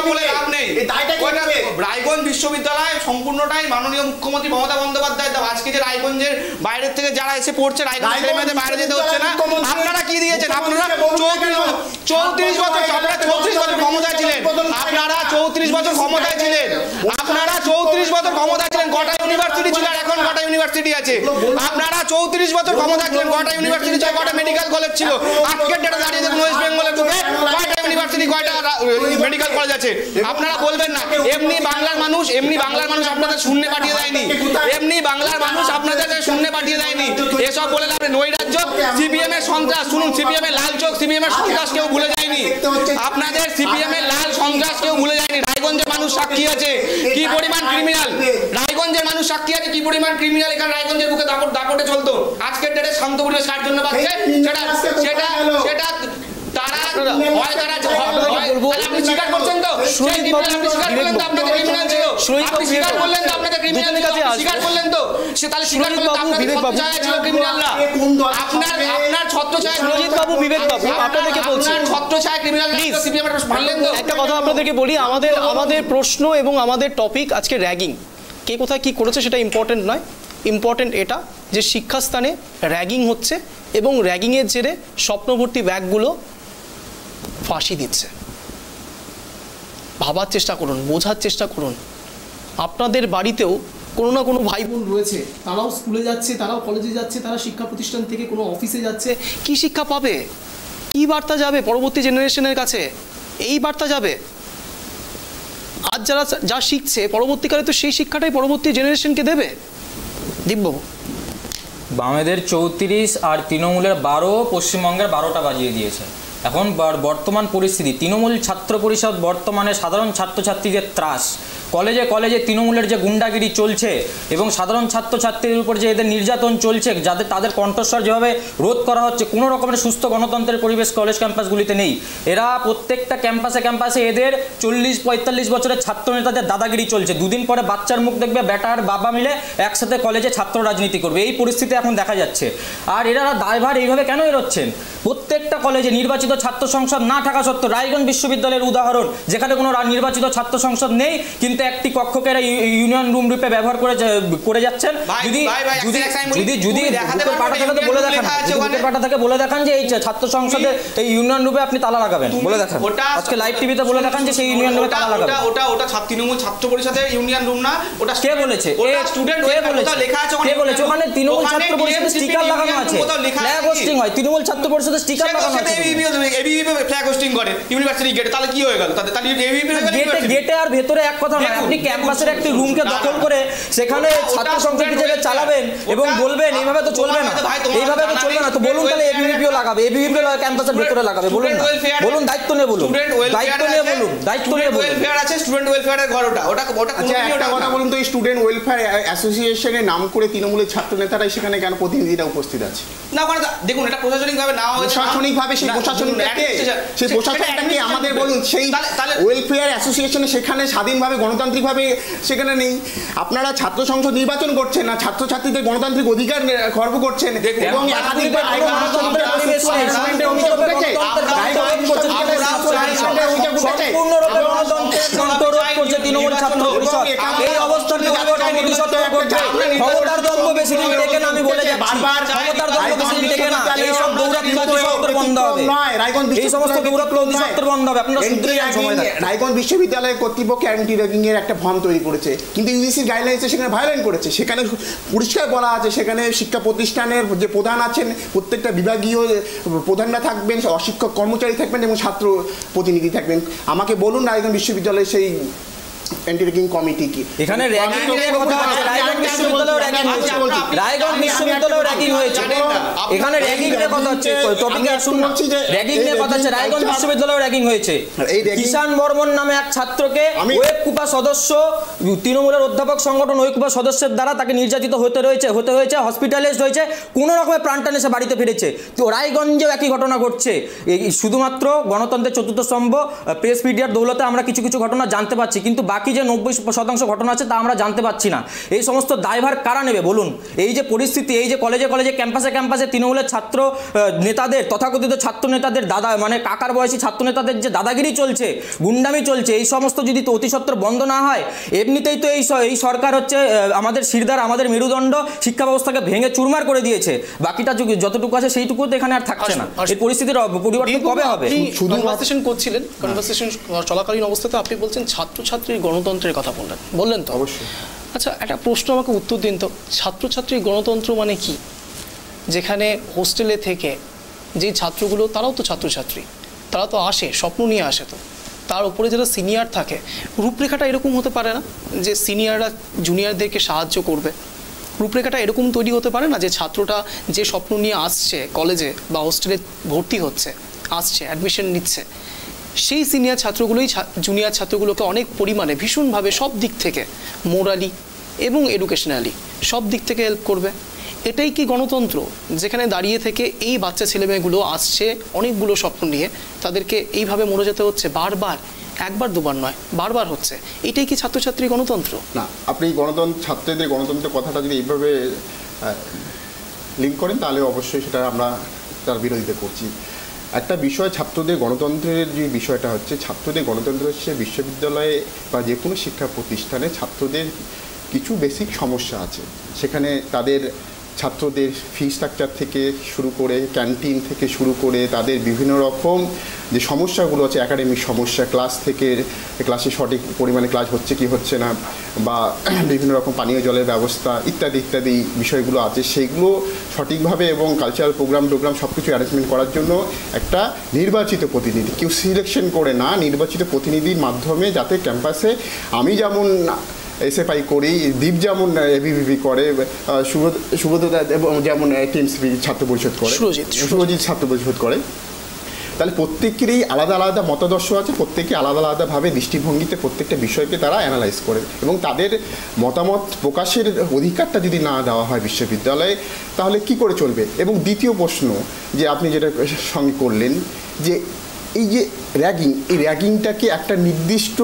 বলে লাভ নেই। রায়গঞ্জ বিশ্ববিদ্যালয় সম্পূর্ণটাই মাননীয় মুখ্যমন্ত্রী মমতা বন্দ্যোপাধ্যায় দাও। আজকে যে রায়গঞ্জের বাইরের থেকে যারা এসে পড়ছে, রায়গঞ্জ ছেলেমেয়েদের বাইরে যেতে হচ্ছে না। আপনারা কি দিয়েছেন? আপনারা চৌত্রিশ বছর আপনারা চৌত্রিশ বছর ক্ষমতায় ছিলেন। আপনারা চৌত্রিশ বছর ক্ষমতায় ছিলেন। আপনারা চৌত্রিশ বছর ক্ষমতায় ছিলেন। কটা ইউনিভার্সিটি ছিল, এখন কটা ইউনিভার্সিটি আছে? আপনারা চৌত্রিশ বছর ক্ষমতায় ছিলেন। কটা ইউনিভার্সিটি ছিল, কটা মেডিকেল কলেজ ছিল? আজকের ডেটে দাঁড়িয়ে দেখুন ওয়েস্ট বেঙ্গলের বুকে কয়টা ইউনিভার্সিটি, কয়টা মেডিকেল কলেজ আছে? আপনারা বলবেন না এমনি বাংলার মানুষ, এমনি বাংলার মানুষ আপনাদের শূন্য পাঠিয়ে দেয়নি। এমনি বাংলার মানুষ আপনাদের শূন্য পাঠিয়ে দেয়নি। এসব বলে লাভ নেই। নৈরাজ্য, সিপিএম এর সন্ত্রাস, শুনুন, সিপিএম এর লাল চোখ, সিপিএম এর সন্ত্রাস কেউ ভুলে যায়নি। আপনাদের সিপিএম এর লাল সন্ত্রাস কেউ ভুলে যায়নি। রায়গঞ্জের মানুষ সাক্ষী আছে কি পরিমাণ ক্রিমিনাল। রায়গঞ্জের মানুষ সাক্ষী আছে কি পরিমাণ ক্রিমিনাল এখানে রায়গঞ্জের বুকে দাপট দাপটে চলতো। আজকের ডেটে শান্ত পরিবেশ কার জন্য পাচ্ছে? সেটা সেটা সেটা তারা হয় তারা আপনি স্বীকার করছেন তো? আপনি স্বীকার করলেন তো আপনাদের ক্রিমিনাল ছিল? আপনি স্বীকার করলেন তো আপনাদের ক্রিমিনাল ছিল? স্বীকার করলেন তো? সে তাহলে স্বীকার করলেন তো আপনাদের ছত্রছায়া ছিল ক্রিমিনালরা। আপনার আপনার ছত্রছায়া সুরজিৎ বাবু, বিবেক বাবু, আপনাদেরকে বলছি, আপনার ছত্রছায়া ক্রিমিনাল সিপিএম এর মানলেন তো? একটা কথা আপনাদেরকে বলি, আমাদের আমাদের প্রশ্ন এবং আমাদের টপিক আজকে র্যাগিং। কে কোথায় কি করেছে সেটা ইম্পর্টেন্ট নয়। ইম্পর্টেন্ট এটা যে শিক্ষাস্থানে র্যাগিং হচ্ছে এবং র্যাগিংয়ের জেরে স্বপ্নভর্তি ব্যাগগুলো ফাঁসি দিচ্ছে। ভাবার চেষ্টা করুন, বোঝার চেষ্টা করুন। আপনাদের বাড়িতেও কোনো না কোনো ভাই বোন রয়েছে, তারাও স্কুলে যাচ্ছে, তারাও কলেজে যাচ্ছে, তারা শিক্ষা প্রতিষ্ঠান থেকে কোনো অফিসে যাচ্ছে। কি শিক্ষা পাবে? কি বার্তা যাবে পরবর্তী জেনারেশনের কাছে? এই বার্তা যাবে। আজ যারা যা শিখছে, পরবর্তীকালে তো সেই শিক্ষাটাই পরবর্তী জেনারেশনকে দেবে। দিব্যবাবু, বামেদের চৌত্রিশ আর তৃণমূলের বারো, পশ্চিমবঙ্গের বারোটা বাজিয়ে দিয়েছে। এখন বর্তমান পরিস্থিতি, তৃণমূল ছাত্র পরিষদ বর্তমানে সাধারণ ছাত্রছাত্রীদের ত্রাস। কলেজে কলেজে তৃণমূলের যে গুন্ডাগিরি চলছে এবং সাধারণ ছাত্রছাত্রীদের উপর যে এদের নির্যাতন চলছে, যাদের তাদের কণ্ঠস্বর যেভাবে রোধ করা হচ্ছে, কোনো রকমের সুস্থ গণতন্ত্রের পরিবেশ কলেজ ক্যাম্পাসগুলিতে নেই। এরা প্রত্যেকটা ক্যাম্পাসে ক্যাম্পাসে এদের চল্লিশ পঁয়তাল্লিশ বছরের ছাত্র নেতাদের দাদাগিরি চলছে। দুদিন পরে বাচ্চার মুখ দেখবে বেটার বাবা মিলে একসাথে কলেজে ছাত্র রাজনীতি করবে। এই পরিস্থিতি এখন দেখা যাচ্ছে। আর এরা দায়ভার এইভাবে কেন এরোচ্ছেন? প্রত্যেকটা কলেজে নির্বাচিত ছাত্র সংসদ না থাকা সত্ত্বেও, রায়গঞ্জ বিশ্ববিদ্যালয়ের উদাহরণ, যেখানে কোনো নির্বাচিত ছাত্র সংসদ নেই কিন্তু একটি কক্ষকে এরা ইউনিয়ন রুম রূপে ব্যবহার করে করে যাচ্ছেন। যদি যদি যদি বুকের পাটা থাকে তো বলে দেখান, বুকের পাটা থাকে বলে দেখান যে এই ছাত্র সংসদে এই ইউনিয়ন রূপে আপনি তালা লাগাবেন, বলে দেখান। আজকে লাইভ টিভিতে বলে দেখান যে সেই ইউনিয়ন রুমে তালা লাগাবেন। ওটা ওটা তৃণমূল ছাত্র পরিষদের ইউনিয়ন রুম না। ওটা কে বলেছে? ওটা স্টুডেন্ট কে বলেছে? লেখা আছে কে বলেছে? ওখানে তৃণমূল ছাত্র পরিষদের স্টিকার লাগানো আছে। ফ্ল্যাগ হোস্টিং হয়, তৃণমূল ছাত্র পরিষদের স্টিকার লাগানো আছে। এবিভিপি ফ্ল্যাগ হোস্টিং করে ইউনিভার্সিটি গেটে, তাহলে কি হয়ে গেল? তাহলে এবিভিপি গেটে গেটে আর ভেতরে এক কথা নয়। আপনি ক্যাম্পাসের একটি রুমকে দখল করে সেখানে ছাত্র সংসদ হিসেবে চালাবেন এবং বলবেন এইভাবে তো চলবে না, এইভাবে তো চলবে না। তো বলুন তাহলে এবিভিপিও লাগাবে, এবিভিপিও ক্যাম্পাসের ভেতরে লাগাবে। বলুন না, বলুন, দায়িত্ব নিয়ে বলুন, দায়িত্ব নিয়ে বলুন, দায়িত্ব নিয়ে বলুন। ওয়েলফেয়ার আছে, স্টুডেন্ট ওয়েলফেয়ারের ঘর ওটা ওটা ওটা একটা কথা বলুন তো, এই স্টুডেন্ট ওয়েলফেয়ার অ্যাসোসিয়েশনের নাম করে তৃণমূলের ছাত্র নেতারাই সেখানে কেন প্রতিনিধিরা উপস্থিত আছে? না, ওখানে দেখুন এটা প্রশাসনিকভাবে না হয়, প্রশাসনিকভাবে সেই প্রশাসনিকটাকে সেই প্রশাসনটাকে আমাদের বলুন। সেই ওয়েলফেয়ার অ্যাসোসিয়েশনে সেখানে স্বাধীনভাবে গণতান্ত্রিকভাবে সেখানে নেই। আপনারা ছাত্র সংসদ নির্বাচন করছেন না, ছাত্রছাত্রীদের গণতান্ত্রিক অধিকার খর্ব করছেন এবং একাধিকবার তৃণমূল ছাত্র পরিষদ এই অবস্থান ক্ষমতার দম্ভ বেশি দিন টেকে না। আমি বলে যাচ্ছি, ক্ষমতার দম্ভ বেশি দিন টেকে না। এই সব দৌরাত্ম্য অতিসত্বর বন্ধ হবে, এই সমস্ত দৌরাত্ম্য অতিসত্বর বন্ধ হবে। আপনারা শুধরে যান সময় থাকে। রায়গঞ্জ বিশ্ববিদ্যালয়ের কর্তৃপক্ষ অ্যান্টি র্যাগিং এর একটা ফর্ম তৈরি করেছে, কিন্তু ইউজিসির গাইডলাইন্সে সেখানে ভায়োলেট করেছে। সেখানে পরিষ্কার বলা আছে, সেখানে শিক্ষা প্রতিষ্ঠানের যে প্রধান আছেন প্রত্যেকটা বিভাগীয় প্রধানরা থাকবেন, অশিক্ষক কর্মচারী থাকবেন এবং ছাত্র প্রতিনিধি থাকবেন। আমাকে বলুন রায়গঞ্জ বিশ্ববিদ্যালয়ের সেই অ্যান্টি র্যাগিং কমিটি কি? এখানে র্যাগিং এর কথা আছে, রায়গঞ্জ বিশ্ববিদ্যালয়ে র্যাগিং হয়েছে, রায়গঞ্জ বিশ্ববিদ্যালয়ে র্যাগিং হয়েছে। এখানে র্যাগিং এর কথা হচ্ছে, টপিকে শুনুন, র্যাগিং এর কথা আছে, রায়গঞ্জ বিশ্ববিদ্যালয়ে র্যাগিং হয়েছে। কিষান বর্মন নামে এক ছাত্রকে ওয়েবকুপা সদস্য, তৃণমূলের অধ্যাপক সংগঠন ওয়েবকুপা সদস্যের দ্বারা তাকে নির্যাতিত হতে রয়েছে হতে হয়েছে হসপিটালাইজড হয়েছে, কোনো রকমের প্রাণটানে সে বাড়িতে ফিরেছে। তো রায়গঞ্জেও একই ঘটনা ঘটছে। শুধুমাত্র গণতন্ত্রের চতুর্থ স্তম্ভ প্রেস মিডিয়ার দৌলতে আমরা কিছু কিছু ঘটনা জানতে পারছি, কিন্তু বাকি যে নব্বই শতাংশ ঘটনা আছে তা আমরা জানতে পারছি না। এই সমস্ত দায়ভার কারা নেবে বলুন? এই যে পরিস্থিতি, এই যে কলেজে কলেজে ক্যাম্পাসে ক্যাম্পাসে তৃণমূলের ছাত্র নেতাদের, তথাকথিত ছাত্র নেতাদের দাদা মানে কাকার বয়সী ছাত্র নেতাদের যে দাদাগিরি চলছে, গুন্ডামি চলছে, এই সমস্ত যদি অতি সত্বর বন্ধ না হয়, এমনিতেই তো এই এই সরকার হচ্ছে আমাদের শিরদার, আমাদের মেরুদণ্ড, শিক্ষা ব্যবস্থাকে ভেঙে চুরমার করে দিয়েছে। বাকিটা যতটুকু আছে সেইটুকু তো এখানে আর থাকছে না। এই পরিস্থিতির পরিবর্তন কবে হবে? শুধু কনভারসেশন করছিলেন, কনভারসেশন চলাকালীন অবস্থাতে আপনি বলছেন ছাত্রছাত্রীর গণতন্ত্রের কথা বললেন বললেন তো? অবশ্যই। আচ্ছা, একটা প্রশ্ন আমাকে উত্তর দিন তো, ছাত্রছাত্রীর গণতন্ত্র মানে কি? যেখানে হোস্টেলে থেকে যেই ছাত্রগুলো, তারাও তো ছাত্রছাত্রী, তারা তো আসে, স্বপ্ন নিয়ে আসে, তো তার উপরে যারা সিনিয়র থাকে, রূপরেখাটা এরকম হতে পারে না যে সিনিয়ররা জুনিয়রদেরকে সাহায্য করবে? রূপরেখাটা এরকম তৈরি হতে পারে না যে ছাত্রটা যে স্বপ্ন নিয়ে আসছে কলেজে বা হোস্টেলে ভর্তি হচ্ছে, আসছে, অ্যাডমিশন নিচ্ছে, সেই সিনিয়র ছাত্রগুলোই জুনিয়র ছাত্রগুলোকে অনেক পরিমাণে ভীষণভাবে সব দিক থেকে, মোরালি এবং এডুকেশনালি সব দিক থেকে হেল্প করবে? এটাই কি গণতন্ত্র? যেখানে দাঁড়িয়ে থেকে এই বাচ্চা ছেলেমেয়েগুলো আসছে অনেকগুলো স্বপ্ন নিয়ে, তাদেরকে এইভাবে মরে যেতে হচ্ছে বারবার, একবার দুবার নয়, বারবার হচ্ছে, এটাই কি ছাত্রছাত্রী গণতন্ত্র? না, আপনি গণতন্ত্র, ছাত্রদের গণতন্ত্রের কথাটা যদি এইভাবে লিঙ্ক করেন তাহলে অবশ্যই সেটা আমরা তার বিরোধিতা করছি। একটা বিষয়, ছাত্রদের গণতন্ত্রের যে বিষয়টা হচ্ছে, ছাত্রদের গণতন্ত্র হচ্ছে বিশ্ববিদ্যালয়ে বা যে কোনো শিক্ষা প্রতিষ্ঠানে ছাত্রদের কিছু বেসিক সমস্যা আছে। সেখানে তাদের ছাত্রদের ফি স্ট্রাকচার থেকে শুরু করে, ক্যান্টিন থেকে শুরু করে, তাদের বিভিন্ন রকম যে সমস্যাগুলো আছে, একাডেমিক সমস্যা, ক্লাস থেকে ক্লাসে সঠিক পরিমাণে ক্লাস হচ্ছে কি হচ্ছে না, বা বিভিন্ন রকম পানীয় জলের ব্যবস্থা ইত্যাদি ইত্যাদি বিষয়গুলো আছে, সেগুলো সঠিকভাবে এবং কালচারাল প্রোগ্রাম টোগ্রাম সব কিছু অ্যারেঞ্জমেন্ট করার জন্য একটা নির্বাচিত প্রতিনিধি, কেউ সিলেকশন করে না, নির্বাচিত প্রতিনিধির মাধ্যমে যাতে ক্যাম্পাসে আমি যেমন এসএফআই করি, দীপ যেমন এবিভিপি করে, সুব্রত সুব্রত যেমন টিএমসিপি ছাত্র পরিষদ করে, সুরজিৎ ছাত্র পরিষদ করে, তাহলে প্রত্যেকেরই আলাদা আলাদা মতাদর্শ আছে, প্রত্যেকে আলাদা আলাদাভাবে দৃষ্টিভঙ্গিতে প্রত্যেকটা বিষয়কে তারা অ্যানালাইজ করে, এবং তাদের মতামত প্রকাশের অধিকারটা যদি না দেওয়া হয় বিশ্ববিদ্যালয়ে তাহলে কি করে চলবে? এবং দ্বিতীয় প্রশ্ন যে আপনি যেটা সঙ্গে করলেন, যে এই যে র্যাগিং, এই র্যাগিংটাকে একটা নির্দিষ্ট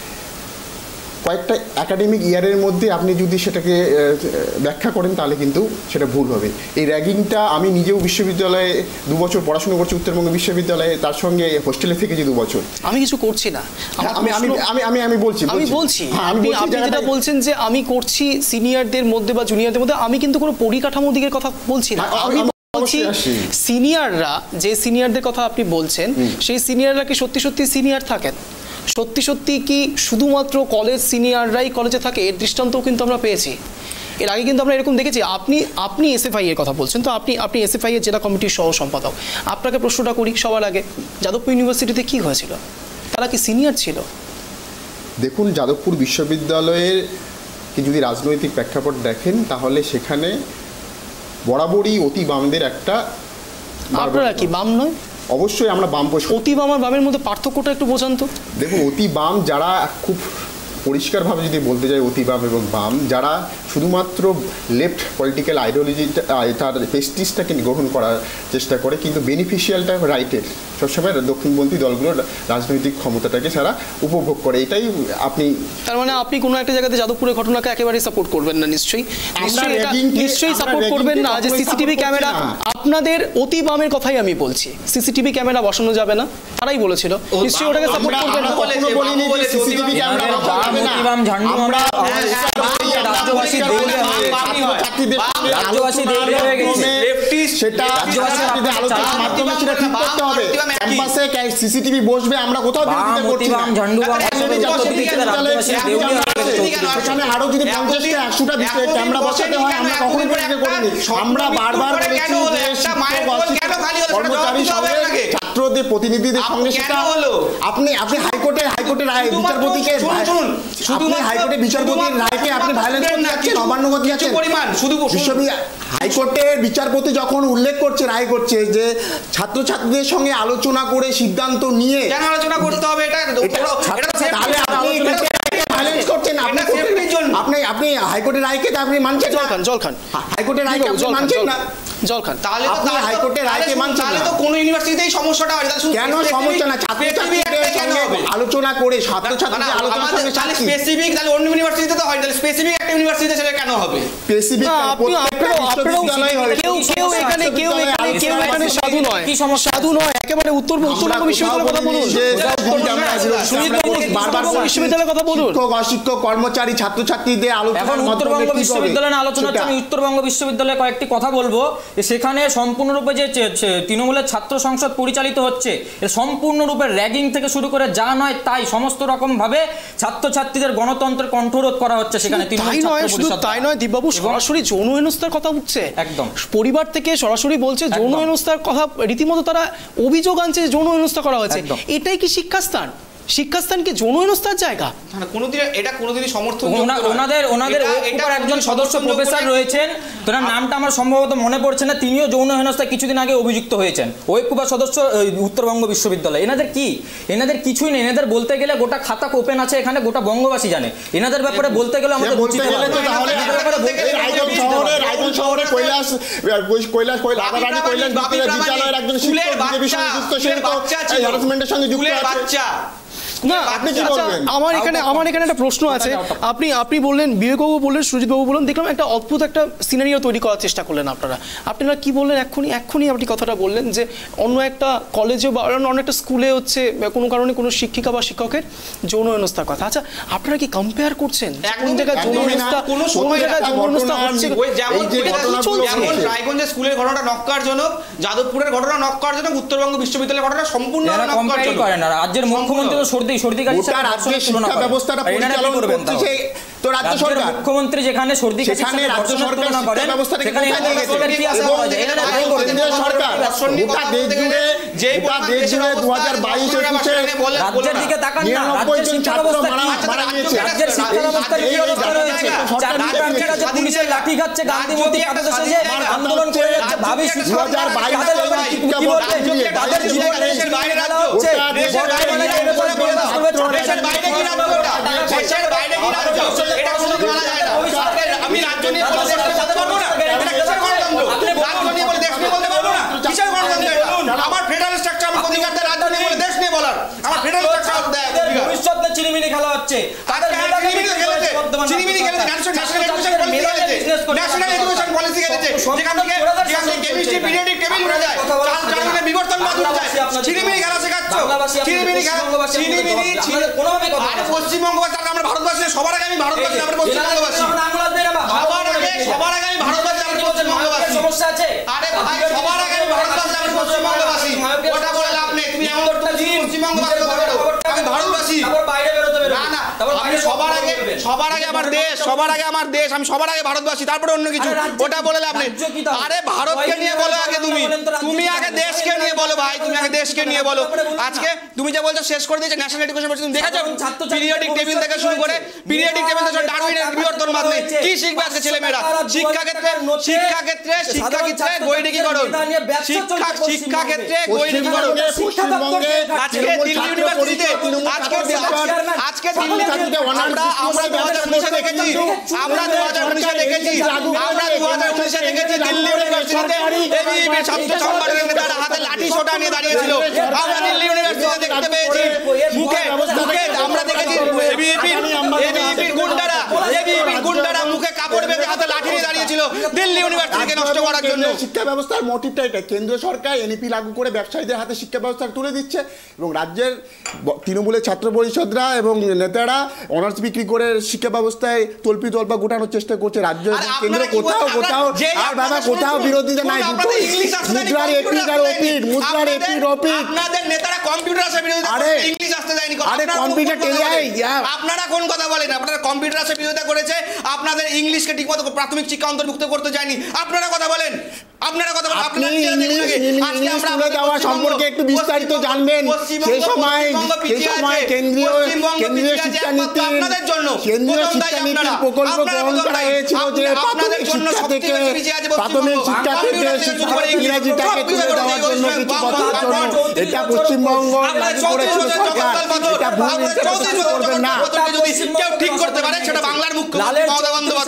কয়েকটা একাডেমিক ইয়ারের মধ্যে আপনি যদি সেটাকে ব্যাখ্যা করেন তাহলে কিন্তু সেটা ভুল হবে। এই র্যাগিংটা আমি নিজেও বিশ্ববিদ্যালয়ে দু বছর পড়াশোনা করছি, উত্তরবঙ্গ বিশ্ববিদ্যালয়ে, তার সঙ্গে হোস্টেলে থেকেছি দু বছর। আমি কিছু করছি না, আমি আমি আমি আমি আমি বলছি আমি বলছি আপনি যেটা বলছেন যে আমি করছি সিনিয়রদের মধ্যে বা জুনিয়রদের মধ্যে, আমি কিন্তু কোনো পরিকাঠামো দিকের কথা বলছি না। আমি বলছি সিনিয়ররা, যে সিনিয়রদের কথা আপনি বলছেন, সেই সিনিয়ররা কি সত্যি সত্যি সিনিয়র থাকেন? সত্যি সত্যি কি শুধুমাত্র কলেজ সিনিয়ররাই কলেজে থাকে? এর দৃষ্টান্তও কিন্তু আমরা পেয়েছি। এর আগে কিন্তু আমরা এরকম দেখেছি। আপনি আপনি এসএফআই এর কথা বলছেন, তো আপনি আপনি এসএফআই এর জেলা কমিটির সহ সম্পাদক, আপনাকে প্রশ্নটা করি সবার আগে, যাদবপুর ইউনিভার্সিটিতে কি হয়েছিল? তারা কি সিনিয়র ছিল? দেখুন, যাদবপুর বিশ্ববিদ্যালয়ের কি যদি রাজনৈতিক প্রেক্ষাপট দেখেন তাহলে সেখানে বরাবরই অতি বামদের একটা। আপনারা কি বাম নয়? অবশ্যই আমরা বাম। অতি বাম আর বামের মধ্যে পার্থক্যটা একটু বোঝান তো। দেখুন, অতি বাম যারা খুব পরিষ্কারভাবে যদি বলতে যাই, অতি বাম এবং বাম যারা শুধুমাত্র লেফট পলিটিক্যাল আইডিওলজিটা, তার পেস্টিসটাকে গ্রহণ করার চেষ্টা করে, কিন্তু বেনিফিশিয়ালটা রাইটের, সবসময় দক্ষিণপন্থী দলগুলোর রাজনৈতিক ক্ষমতাটাকে সারা উপভোগ করে। এটাই আপনি, তার মানে আপনি কোনো একটা জায়গাতে যাদবপুরের ঘটনাকে একেবারেই সাপোর্ট করবেন না? নিশ্চয়ই নিশ্চয়ই এটা নিশ্চয়ই সাপোর্ট করবেন না যে সিসিটিভি ক্যামেরা, আপনাদের অতি বামের কথাই আমি বলছি, সিসিটিভি ক্যামেরা বসানো যাবে না, তারাই বলেছিল, নিশ্চয়ই ওটাকে সাপোর্ট করবেন না। কখনো বলিনি যে সিসিটিভি ক্যামেরা বসানো যাবে না। আমরা রাজ্যবাসী দেউলে হয়ে রাজ্যবাসী দেউলে হয়ে গেছে, সেটা রাজ্যবাসীদের আলোচনার মাধ্যমে সেটা ঠিক করতে হবে। ক্যাম্পাসে সিসিটিভি বসবে, আমরা কোথাও বিরোধিতা করছি না। সেখানে আরো যদি পঞ্চাশটা একশোটা ক্যামেরা বসাতে হয় আমরা কখনোই বিরোধিতা করিনি। আমরা বারবার বলেছি যে কর্মচারী সঙ্গে ছাত্রদের প্রতিনিধিদের সঙ্গে সেটা আপনি আপনি হাইকোর্টে হাইকোর্টের রায় বিচারপতিকে আপনি হাইকোর্টের বিচারপতির রায়কে আপনি ভায়োলেন্স করতে যাচ্ছেন, অমান্য করতে যাচ্ছেন। হাইকোর্টের বিচারপতি যখন উল্লেখ করছে, রায় করছে যে ছাত্রছাত্রীদের সঙ্গে আলোচনা করে সিদ্ধান্ত নিয়ে, কেন আলোচনা করতে হবে? এটা তাহলে আপনি ভায়োলেন্স করছেন। আপনি আপনি আপনি হাইকোর্টের রায়কে আপনি মানছেন না, জল খান হাইকোর্টের রায়কে আপনি মানছেন না। জল খান। তাহলে তো আপনি তাহলে তো- হাইকোর্টের রায়কে তাহলে মানছেন তাহলে না। তো কোনো ইউনিভার্সিটিতেই সমস্যাটা হয় না। তাহলে শুধু কেন specific- সমস্যা না? specific ছাত্রছাত্রীদের একটা কেন সঙ্গে হবে? আলোচনা করে না, ছাত্রছাত্রীদের না, আলোচনার আমাদের সঙ্গে তাহলে সাক্ষী স্পেসিফিক তাহলে অন্য ইউনিভার্সিটিতে তো হয়, তাহলে স্পেসিফিক একটা ইউনিভার্সিটিতে সেটা কেন হবে? স্পেসিফিক না, আপনি- প্রত্যেকটা আপনারাও- বিশ্ববিদ্যালয় হবে। কেউ কেউ এখানে কেউ এখানে কেউ এখানে সাধু নয়, কি সমস্যা? সাধু নয়, একেবারে উত্তর উত্তরবঙ্গ বিশ্ববিদ্যালয়ের কথা বলুন। উত্তরবঙ্গ বিশ্ববিদ্যালয়ের কথা বলুন। শিক্ষক অশিক্ষক কর্মচারী ছাত্রছাত্রীদের এখন আলোচনার উত্তরবঙ্গ মাধ্যমে কি বিশ্ববিদ্যালয়ের আলোচনা হচ্ছে, আমি উত্তরবঙ্গ বিশ্ববিদ্যালয়ে কয়েকটি কথা বলবো। যে সেখানে সম্পূর্ণরূপে যে চে- চে- তৃণমূলের ছাত্র সংসদ পরিচালিত হচ্ছে, এ সম্পূর্ণরূপে র্যাগিং থেকে শুরু করে যা নয় তাই সমস্ত রকম ভাবে ছাত্রছাত্রীদের গণতন্ত্রের কণ্ঠরোধ করা হচ্ছে সেখানে তৃণমূল তাই নয়, ছাত্র শুধু পরিষদ তাই নয় দীপবাবু, সরাসরি যৌন হেনস্থার কথা উঠছে একদম। পরিবার থেকে সরাসরি বলছে যৌন একদম। হেনস্থার কথা, রীতিমতো তারা অভিযোগ আনছে যে যৌন হেনস্থা করা হয়েছে। একদম। এটাই কি শিক্ষাস্থান? শিক্ষাস্থান কি যৌন হেনস্থার জায়গা? না, কোনোদিন এটা কোনোদিনই সমর্থন ওনা- ওনাদের ওনাদের ওয়েবকুপার একজন সদস্য প্রফেসর রয়েছেন, তার নামটা আমার সম্ভবত মনে পড়ছে না, তিনিও যৌন হেনস্থায় কিছুদিন আগে অভিযুক্ত হয়েছেন। ওয়েবকুপার সদস্য এই, উত্তরবঙ্গ বিশ্ববিদ্যালয়। এনাদের কি? এনাদের কিছুই নেই। এনাদের বলতে গেলে গোটা খাতা ওপেন আছে এখানে, গোটা বঙ্গবাসী জানে। এনাদের ব্যাপারে বলতে গেলে আমাদের বলতে উচিত গেলে তো হবে। তাহলে এনাদের ব্যাপারে বলতে গেলে রায়গঞ্জ আমাদের শহরে উচিত হবে। রায়গঞ্জ শহরে কৈলাস কৈলাস রাধারানী কৈলাস বিদ্যালয়ের একজন শিক্ষক বিজেপি সংযুক্ত সে তো এই হ্যারাসমেন্টের সঙ্গে যুক্ত আছে। বাচ্চা না, আপনি কি আচ্ছা, বলবেন? আমার এখানে আমার এখানে একটা প্রশ্ন আছে। আপনি আপনি বললেন, বিবেকবাবু বললেন, সুজিতবাবু বললেন, দেখলাম একটা অদ্ভুত একটা সিনারিও তৈরি করার চেষ্টা করলেন আপনারা। আপনারা কি বললেন এক্ষুনি? এক্ষুনি আপনি কথাটা বললেন যে অন্য একটা কলেজে বা অন্য একটা স্কুলে হচ্ছে কোনো কারণে কোনো শিক্ষিকা বা শিক্ষকের যৌন হেনস্থার কথা। আচ্ছা, আপনারা কি কম্পেয়ার করছেন কোন একদমই- জায়গায় যৌন একদমই না। হেনস্থা, কোনো কোন সময় জায়গায় একটা যৌন হেনস্থা ঘটনা হচ্ছে? ওই যেমন এই যে এটা কি ঘটনাগুলো চলছে? যেমন ঘটছে। রায়গঞ্জের স্কুলের ঘটনাটা নক্কারজনক, যাদবপুরের ঘটনা নক্কারজনক, উত্তরবঙ্গ বিশ্ববিদ্যালয়ের ঘটনা সম্পূর্ণ এরা কম্পেয়ারই করে না। রাজ্যের মুখ্যমন্ত্রী তো সর্দি সর্দি কাশির গোটা সাথে রাজ্যের ধর্ষণের তুলনা শিক্ষা করেন। ব্যবস্থাটা আর এনারা কি পরিচালনা করবেন করছে তাহলে? সেই তো রাজ্য রাজ্যের সরকার। মুখ্যমন্ত্রী যেখানে সর্দি কাশির সেখানে সাথে রাজ্য ধর্ষণের সরকার তুলনা করেন, শিক্ষা ব্যবস্থাটাকে সেখানে কোথায় নিয়ে সরকার গেছে? কি আশা এবং করা যায়? এনারা তাই এবং করেন। কেন্দ্রীয় সরকার গোটা দেশ জুড়ে গোটা দেশ জুড়ে দু হাজার বাইশ একুশে রাজ্যের দিকে তাকান না। নিরানব্বই রাজ্যের জন শিক্ষা ছাত্র ব্যবস্থা মারা কি? মারা গিয়েছে। রাজ্যের শিক্ষা ব্যবস্থার কি এই অবস্থা জায়গা রয়েছে? থেকে সরকার চাকরি নিয়ে প্রার্থীরা যে স্বাধীন পুলিশের জায়গা। লাঠি খাচ্ছে, গান্ধী রাজ্য মূর্তি কি একটা পাঠাতে স্বাধীন এসে জায়গা? আন্দোলন করে যাচ্ছে, রাজ্য ভাবি কি একটা দু হাজার বাইশ তাদের ব্যাপারে কি- কি বলবেন? রাজ্য কি একটা তাদের দেশের জীবনে দেশের বাইরে খেলা রাজ্য? হচ্ছে। গোটা দেশের বাইরে বর্তমানে রাজ্য? এর উপরে বিরোধ করবে ছাত্র- দেশের বাইরে কি রাজ্য ওটা? দেশের বাইরে কি রাজ্য? এটা কোনো বলা যায় না। আমি রাজ্য নিয়ে বলে দেশ নিয়ে বলতে পারবো না। এটা কিসের গণতন্ত্র? রাজ্য নিয়ে বলে দেশ নিয়ে বলতে পারবো না। কিসের গণতন্ত্র এটা? আমার ফেডারেল স্ট্রাকচার আমি অধিকার দেয় রাজ্য নিয়ে বলে দেশ নিয়ে বলার। আমার ফেডারেল স্ট্রাকচার দেয় তাদের অধিকার। ভবিষ্যৎ নিয়ে চিনিমিনি খেলা হচ্ছে। তাদের মেধা চিনিমিনি খেলেছে, চিনিমিনি খেলেছে, ন্যাশনাল এডুকেশন পলিসি খেলেছে, ন্যাশনাল এডুকেশন পলিসি খেলেছে, যেখান থেকে যেখান থেকে কেমিস্ট্রি পিরিয়ডিক টেবিল উঠে যায়, চাল চালনে বিবর্তন বাদ উঠে যায়, চিনিমিনি খেলা শেখাচ্ছ, চিনিমিনি খেলা, চিনিমিনি, আরে পশ্চিমবঙ্গবাসী, আমরা ভারতবাসী, সবার আগে আমি ভারতবাসী, আমরা পশ্চিমবঙ্গবাসী, সবার আগে সবার আগে আমি ভারতবাসী, আমরা পশ্চিমবঙ্গবাসী, সমস্যা আছে। আরে ভাই সবার আগে আমি ভারতবাসী, আমরা পশ্চিমবঙ্গবাসী, ওটা বলে লাভ নেই, তুমি এমন পশ্চিমবঙ্গবাসী বলতে পারো, আমি ভারতবাসী, তারপর বাইরে বেরোতে বেরোবে। না না, তারপর আমি বাইরে সবার আগে বেরোবেন। সবার আগে আমার দেশ, সবার আগে আমার দেশ, আমি সবার আগে ভারতবাসী, তারপরে অন্য কিছু, আরে রাজ্য ওটা কি- বলে লাভ নেই। রাজ্য কি তাহলে? আরে ভারতকে নিয়ে বলো আগে তুমি, তুমি আগে দেশকে নিয়ে বলো ভাই, তুমি আগে দেশকে নিয়ে বলো। আজকে তুমি যে বলছো শেষ করে দিয়েছে ন্যাশনাল এডুকেশন পলিসি, তুমি দেখেছো পিরিয়ডিক টেবিল থেকে শুরু করে পিরিয়ডিক টেবিল থেকে ডারউইনের বিবর্তন বাদ নেই, কি শিখবে আজকে ছেলেমেয়েরা? শিক্ষাক্ষেত্রে শিক্ষাক্ষেত্রে শিক্ষাক্ষেত্রে গৈরিকীকরণ, শিক্ষা শিক্ষাক্ষেত্রে গৈরিকীকরণ। পশ্চিমবঙ্গে আজকে দিল্লি ইউনিভার্সিটিতে আজকে আজকে দিল্লি আমরা আমরা দু হাজার উনিশে দেখেছি, আমরা দু হাজার উনিশে দেখেছি, আমরা দু হাজার উনিশে দেখেছি দিল্লি ইউনিভার্সিটিতে এবিভিপির ছাত্র সংগঠনের নেতারা হাতে লাঠি সোটা নিয়ে দাঁড়িয়েছিল। আমরা দিল্লি ইউনিভার্সিটিতে দেখতে পেয়েছি মুখে মুখে আমরা দেখেছি এবিভিপির এবিভিপির গুন্ডারা এবিভিপির গুন্ডারা মুখে কাপড় বেঁধে হাতে লাঠি নিয়ে দাঁড়িয়েছিল দিল্লি ইউনিভার্সিটিকে নষ্ট করার জন্য। শিক্ষা ব্যবস্থার মোটিভটা এটা, কেন্দ্র সরকার এনইপি লাগু করে ব্যবসায়ীদের হাতে শিক্ষা ব্যবস্থা তুলে দিচ্ছে এবং রাজ্যের ব- তৃণমূলের ছাত্র পরিষদরা এবং নেতারা অনার্স বিক্রি করে শিক্ষা ব্যবস্থায় তল্পি তল্পা গোটানোর চেষ্টা করছে। রাজ্য আর কেন্দ্র আপনারা কি কোথাও বলছেন? কোথাও যেই আর বাবা আপনারা কোথাও শুনুন, বিরোধিতা নাই, শুনুন, আপনাদের ইংলিশ আসতে দেয়নি, মুদ্রার এপিড আর কম্পিউটার ওপিড, মুদ্রার আপনাদের- এপিড ওপিড। আপনাদের নেতারা কম্পিউটার আসে বিরোধিতা আরে, করেছে, ইংলিশ আসতে দেয়নি। আরে, আপনারা কম্পিউটার কোন কথা টেনে আয়, বলেন? যা। আপনারা কোন কথা বলেন? আপনারা কম্পিউটার আসে বিরোধিতা করেছে, আপনাদের ইংলিশকে ঠিকমতো প্রাথমিক শিক্ষা অন্তর্ভুক্ত করতে যায়নি, আপনারা কথা বলেন, আপনারা কথা বলেন। আপনি আপনারা নিজেরা দেখুন ইংলিশ আগে। ইংলিশ আজকে আমরা তুলে দেওয়া পশ্চিমবঙ্গ- সম্পর্কে একটু বিস্তারিত পশ্চিমবঙ্গ- জানবেন। পশ্চিমবঙ্গ- সেই সময় পশ্চিমবঙ্গ সেই পিছিয়ে সময় আছে। কেন্দ্রীয় পশ্চিমবঙ্গ কেন্দ্রীয় পিছিয়ে আছে শিক্ষানীতির একমাত্র আপনাদের জন্য। কেন্দ্রীয় প্রথম দায়ী শিক্ষানীতির আপনারা। প্রকল্প আপনারা গ্রহণ প্রথম করা দায়ী। হয়েছিল যে আপনাদের প্রাথমিক জন্য শিক্ষা সবথেকে থেকে বেশি পিছিয়ে আছে পশ্চিমবঙ্গ। প্রাথমিক শিক্ষা থেকে কম্পিউটার থেকে শিক্ষা শুরু করে ইংরাজিটাকে ইংলিশ তুলে দেওয়ার জন্য বাবা, কিছু বাবা, কথার জন্য বাবা, এটা পশ্চিমবঙ্গ আপনারা লাগু চৌত্রিশ করেছিল বছর সরকার, জগদ্দল পাথর, এটা ভুল আপনারা চৌত্রিশ ইন্টারপ্রিটেশন বছর করবেন না। জগদ্দল পাথরকে যদি কেউ ঠিক করতে পারে সেটা বাংলার মুখ্যমন্ত্রী মমতা বন্দ্যোপাধ্যায়। ঘাস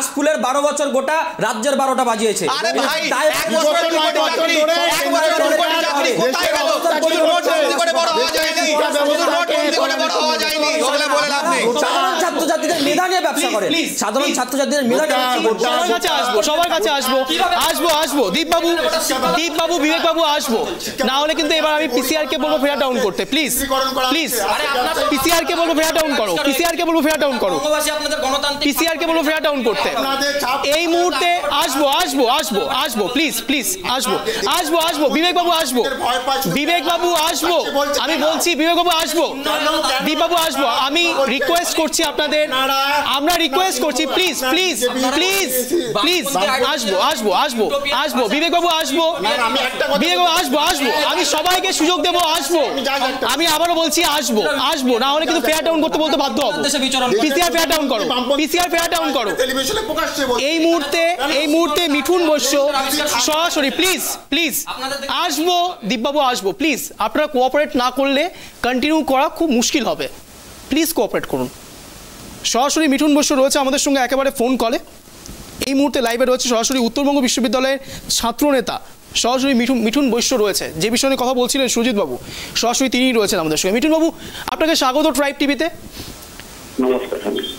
স্কুলের বারো বছর গোটা রাজ্যের বারোটা বাজিয়েছে। আরে ভাই, তাই এক বছর নয় চাকরি, এক বছর নয় চাকরি কোথায় গেল? শুধু নোট বন্ধ করে বড় হওয়া যায়নি, শুধু নোট বন্ধ করে বড় হওয়া যায়নি, ওগুলো বলে লাভ নেই। সাধারণ ছাত্রছাত্রীদের মেধা নিয়ে ব্যবসা করে, সাধারণ ছাত্রছাত্রীদের মেধা নিয়ে সবার কাছে আসবো, সবার কাছে আসবো, আসবো আসবো দীপবাবু, দীপবাবু, বিবেকবাবু আসবো, না হলে কিন্তু এবার আমি পিসিআর কে বলবো ফেয়ার ডাউন করতে, প্লিজ প্লিজ। পিসিআর কে বলবো ফেয়ার ডাউন করো, পিসিআর কে বলবো ফেয়ার ডাউন করো, পিসিআর কে বলবো ফেয়ার ডাউন করতে এই মুহূর্তে। আসবো আসবো আসবো আসবো প্লিজ প্লিজ আসবো আসবো আসবো বিবেকবাবু আসবো, বিবেকবাবু আসবো, আমি বলছি বিবেকবাবু আসবো, দীপবাবু আসবো। আমি রিকোয়েস্ট করছি আপনাদের, আমরা রিকোয়েস্ট করছি প্লিজ প্লিজ প্লিজ প্লিজ আসবো আসবো আসবো আসবো বিবেকবাবু আসবো, বিবেকবাবু আসবো আসবো, আমি সবাইকে সুযোগ দেবো, আসবো। আমি আবারও বলছি আসবো আসবো, না হলে কিন্তু ফেয়ার ডাউন করতে বলতে বাধ্য হবো। পিসিআর ফেয়ার ডাউন করো, পিসিআর ফেয়ার ডাউন করো এই মুহূর্তে, এই মুহূর্তে মিঠুন বৈশ্য সরাসরি প্লিজ প্লিজ আসবো, দীপবাবু আসবো, প্লিজ। আপনারা কোঅপারেট না করলে কন্টিনিউ করা খুব মুশকিল হবে, প্লিজ কোঅপারেট করুন। সরাসরি মিঠুন বৈশ্য রয়েছে আমাদের সঙ্গে একেবারে ফোন কলে, এই মুহূর্তে লাইভে রয়েছে সরাসরি উত্তরবঙ্গ বিশ্ববিদ্যালয়ের ছাত্রনেতা সরাসরি মিঠুন মিঠুন বৈশ্য রয়েছে, যে বিষয়ে কথা বলছিলেন সুজিতবাবু, সরাসরি তিনিই রয়েছেন আমাদের সঙ্গে। মিঠুনবাবু, আপনাকে স্বাগত ট্রাইব টিভিতে। নমস্কার।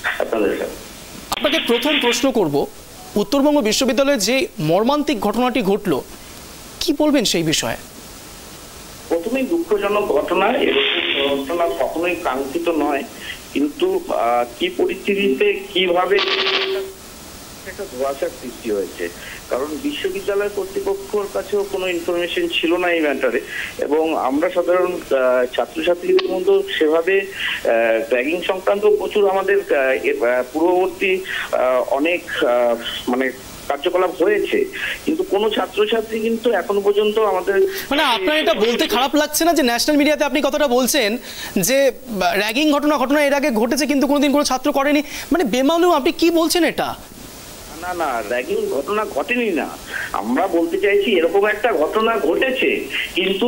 আপনাকে প্রথম প্রশ্ন করব, উত্তরবঙ্গ বিশ্ববিদ্যালয়ে যে মর্মান্তিক ঘটনাটি ঘটলো, কি বলবেন সেই বিষয়ে? প্রথমেই দুঃখজনক ঘটনা, এরকম ঘটনা কখনোই কাঙ্ক্ষিত নয়, কিন্তু কি পরিস্থিতিতে কিভাবে একটা ধোঁয়াশার সৃষ্টি হয়েছে, কারণ বিশ্ববিদ্যালয় কর্তৃপক্ষের কাছেও কোনো ইনফরমেশন ছিল না এই ম্যাটারে, এবং আমরা সাধারণ ছাত্রছাত্রীদের মধ্যে সেভাবে র্যাগিং সংক্রান্ত প্রচুর আমাদের পূর্ববর্তী অনেক মানে কার্যকলাপ হয়েছে, কিন্তু কোনো ছাত্রছাত্রী কিন্তু এখনো পর্যন্ত আমাদের মানে আপনার এটা বলতে খারাপ লাগছে না যে ন্যাশনাল মিডিয়াতে আপনি কথাটা বলছেন যে র্যাগিং ঘটনা ঘটনা এর আগে ঘটেছে কিন্তু কোনোদিন কোনো ছাত্র করেনি, মানে বেমালুম আপনি কি বলছেন এটা? না না, র্যাগিং ঘটনা ঘটেনি না, আমরা বলতে চাইছি এরকম একটা ঘটনা ঘটেছে, কিন্তু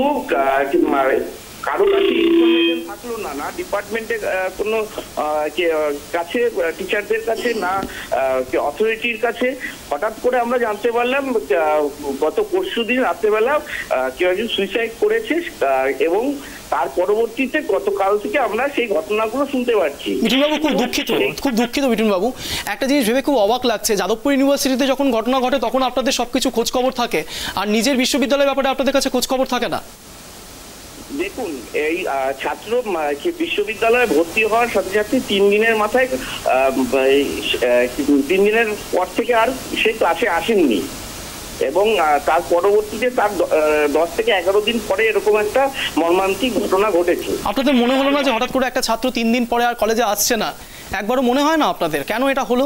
কারো কাছে ইনফরমেশন থাকলো না, না ডিপার্টমেন্টের কোনো কাছে, টিচারদের কাছে, না অথরিটির কাছে। হঠাৎ করে আমরা জানতে পারলাম গত পরশু দিন রাত্রেবেলা কেউ একজন সুইসাইড করেছে, এবং তার পরবর্তীতে গতকাল থেকে আমরা সেই ঘটনাগুলো শুনতে পাচ্ছি। মিঠুনবাবু, খুব দুঃখিত, খুব দুঃখিত মিঠুনবাবু, একটা জিনিস ভেবে খুব অবাক লাগছে, যাদবপুর ইউনিভার্সিটিতে যখন ঘটনা ঘটে তখন আপনাদের সবকিছু খোঁজ খবর থাকে, আর নিজের বিশ্ববিদ্যালয়ের ব্যাপারে আপনাদের কাছে খোঁজ খবর থাকে না। দেখুন, এই ছাত্র বিশ্ববিদ্যালয়ে ভর্তি হওয়ার সাথে সাথে তিন দিনের মাথায় তিন দিনের পর থেকে আর সে ক্লাসে আসেননি, এবং তার পরবর্তীতে তার দশ থেকে এগারো দিন পরে এরকম একটা মর্মান্তিক ঘটনা ঘটেছে। আপনাদের মনে হলো না যে হঠাৎ করে একটা ছাত্র তিন দিন পরে আর কলেজে আসছে না, একবারও মনে হয় না আপনাদের কেন এটা হলো?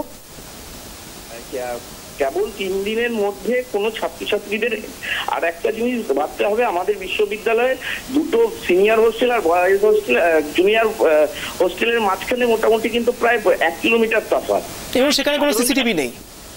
কেবল তিন দিনের মধ্যে কোনো ছাত্রছাত্রীদের, আর একটা জিনিস ভাবতে হবে, আমাদের বিশ্ববিদ্যালয়ে দুটো সিনিয়র হোস্টেল আর বয়েজ হোস্টেল, জুনিয়র হোস্টেলের মাঝখানে মোটামুটি কিন্তু প্রায় এক কিলোমিটার তফাৎ, এবং সেখানে কোনো সিসিটিভি নেই।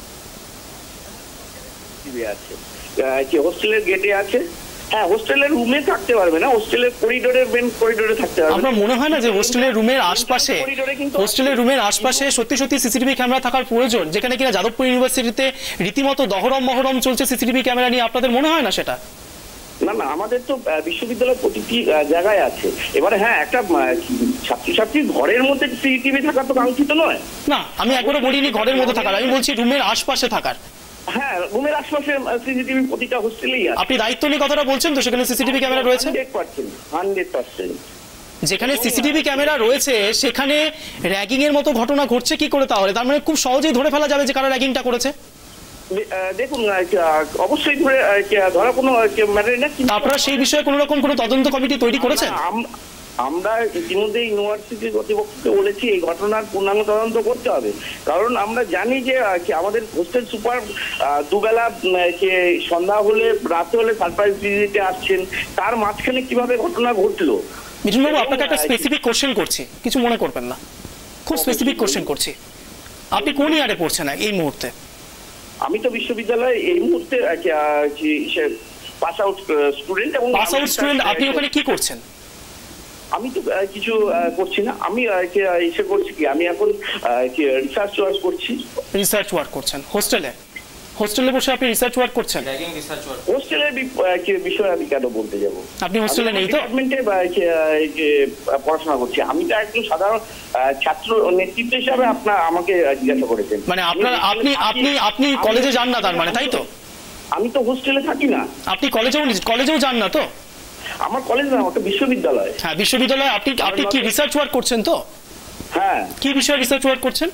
আছে যে হোস্টেলের গেটে আছে, হ্যাঁ হোস্টেলের রুমে থাকতে পারবে না, হোস্টেলের করিডোরে মেন করিডোরে থাকতে পারবে। আপনার মনে হয় না যে হোস্টেলের রুমের আশপাশে, হোস্টেলের রুমের আশপাশে সত্যি সত্যি সিসিটিভি ক্যামেরা থাকার প্রয়োজন, যেখানে কিনা যাদবপুর ইউনিভার্সিটিতে রীতিমতো দহরম মহরম চলছে সিসিটিভি ক্যামেরা নিয়ে, আপনাদের মনে হয় না সেটা? না না, আমাদের তো বিশ্ববিদ্যালয় প্রতিটি জায়গায় আছে। এবারে হ্যাঁ, একটা ছাত্রছাত্রীর ঘরের মধ্যে সিসিটিভি থাকা তো কাঙ্ক্ষিত নয়। না, আমি একবারও বলিনি ঘরের মধ্যে থাকার, আমি বলছি রুমের আশপাশে থাকার। হ্যাঁ, রুমের আশপাশে সিসিটিভি প্রতিটা হোস্টেলেই আছে। আপনি দায়িত্ব নিয়ে কথাটা বলছেন তো, সেখানে সিসিটিভি ক্যামেরা রয়েছে? Hundred percent. যেখানে সিসিটিভি ক্যামেরা রয়েছে সেখানে র্যাগিং এর মতো ঘটনা ঘটছে কি করে তাহলে? তার মানে খুব সহজেই ধরে ফেলা যাবে যে কারা র্যাগিংটা করেছে। দেখুন, অবশ্যই ধরে ধরা কোনো ম্যাটার না। আপনারা সেই বিষয়ে কোনো রকম কোনো তদন্ত কমিটি তৈরি করেছেন? আমরা ইতিমধ্যে ইউনিভার্সিটি কর্তৃপক্ষকে বলেছি এই ঘটনার পূর্ণাঙ্গ তদন্ত করতে হবে, কারণ আমরা জানি যে আমাদের হোস্টেল সুপার দুবেলা সন্ধ্যা হলে রাতে হলে সারপ্রাইজ ভিজিটে আসছেন, তার মাঝখানে কিভাবে ঘটনা ঘটলো। মিঠুনবাবু, আপনাকে একটা স্পেসিফিক কোশ্চেন করছি, কিছু মনে করবেন না, খুব স্পেসিফিক কোশ্চেন করছি। আপনি কোন ইয়ারে পড়ছেন এই মুহূর্তে? আমি তো বিশ্ববিদ্যালয়ে এই মুহূর্তে পাস আউট স্টুডেন্ট। এবং পাস আউট স্টুডেন্ট, আপনি ওখানে কি করছেন? আমি তো আহ, কিছু আহ, করছি না, আমি আহ, কি- আহ, এসে করছি কি, আমি এখন রিসার্চ ওয়ার্ক করছি। রিসার্চ ওয়ার্ক করছেন হোস্টেলে? হোস্টেলে বসে আপনি রিসার্চ ওয়ার্ক করছেন? হোস্টেলের বি- আহ, কি- বিষয়ে আমি কেন বলতে যাব? আপনি হোস্টেলে নেই তো? ডিপার্টমেন্টে পড়াশোনা করছি, আমি তো একজন সাধারণ আহ, ছাত্র নেতৃত্ব হিসাবে আপনার আমাকে জিজ্ঞাসা করেছেন। মানে আপনার আমি আপনি থাকি- আপনি আপনি আমি- কলেজে যান না তার মানে, তাই তো? আমি তো হোস্টেলে থাকি না, আপনি কলেজেও কলেজেও যান না তো? আমার কলেজ না, ওটা বিশ্ববিদ্যালয়। হ্যাঁ, বিশ্ববিদ্যালয়ে আপনি আপনি কি রিসার্চ ওয়ার্ক করছেন তো? হ্যাঁ, কি বিষয়ে রিসার্চ ওয়ার্ক করছেন?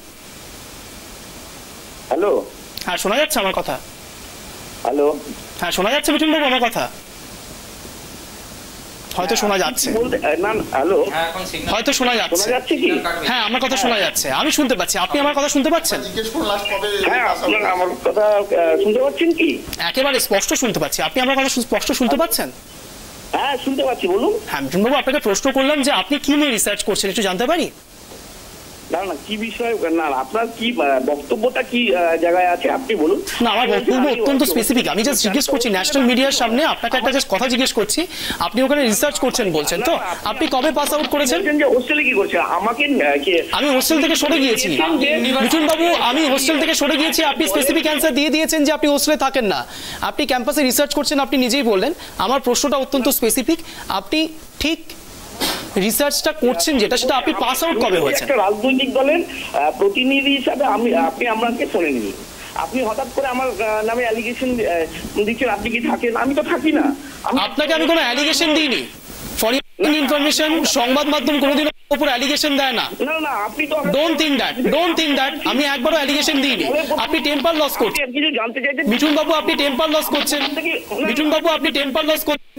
হ্যালো হ্যাঁ, শোনা যাচ্ছে আমার কথা? হ্যালো হ্যাঁ, শোনা যাচ্ছে মিঠুন বাবু আমার কথা? হয়তো শোনা যাচ্ছে, বলতে আহ, না না, হ্যালো হয়তো শোনা শোনা যাচ্ছে। যাচ্ছে কি? হ্যাঁ, আমার কথা শোনা যাচ্ছে, আমি শুনতে পাচ্ছি। আপনি আমার কথা শুনতে পাচ্ছেন? জিজ্ঞেস করুন লাস্ট কবে হ্যাঁ, আপনারা আমার কথা আহ, শুনতে পাচ্ছেন কি? একেবারে স্পষ্ট শুনতে পাচ্ছি। আপনি আমার কথা শু- স্পষ্ট শুনতে পাচ্ছেন? হ্যাঁ, শুনতে পাচ্ছি, বলুন। হ্যাঁ মিঠুন বাবু, আপনাকে প্রশ্ন করলাম যে আপনি কি নিয়ে রিসার্চ করছেন, একটু জানতে পারি? না না, কি বিষয়, না না, আপনার কি আহ, বক্তব্যটা কি আহ, জায়গায় আছে আপনি বলুন। না, আমার বক্তব্য অত্যন্ত স্পেসিফিক। আমি জাস্ট জিজ্ঞেস করছি, ন্যাশনাল মিডিয়ার সামনে আপনাকে একটা জাস্ট কথা জিজ্ঞেস করছি। আপনি ওখানে রিসার্চ করছেন বলছেন তো? আপনি কবে পাস আউট করেছেন? বলছেন যে হোস্টেলে কি করছে আমাকে আহ, কি- আমি হোস্টেল থেকে সরে গিয়েছি মিঠুন বাবু, আমি হোস্টেল থেকে সরে গিয়েছি। আপনি স্পেসিফিক অ্যান্সার দিয়ে দিয়েছেন যে আপনি হোস্টেলে থাকেন না, আপনি ক্যাম্পাসে রিসার্চ করছেন, আপনি নিজেই বললেন। আমার প্রশ্নটা অত্যন্ত স্পেসিফিক। আপনি ঠিক রিসার্চটা করছেন যেটা, সেটা আপনি পাস আউট কবে হয়েছেন? একটা রাজনৈতিক দলের আহ, প্রতিনিধি হিসাবে আমি আপনি আমাকে শোনেননি, আপনি হঠাৎ করে আমার আহ, নামে অ্যালিগেশন দিচ্ছেন। আপনি কি থাকেন? আমি তো থাকি না। আমি আপনাকে আমি কোনো অ্যালিগেশন দিইনি। ফর ইনফরমেশন, সংবাদ মাধ্যম কোনোদিন উপর অ্যালিগেশন দেয় না। না না, আপনি তো don't think that, don't think that. আমি একবারও অ্যালিগেশন দিইনি। আপনি টেম্পার লস করছেন আপনি কিছু জানতে চাইছেন মিঠুন বাবু, আপনি টেম্পার লস করছেন মিঠুন বাবু, আপনি টেম্পার লস করছেন।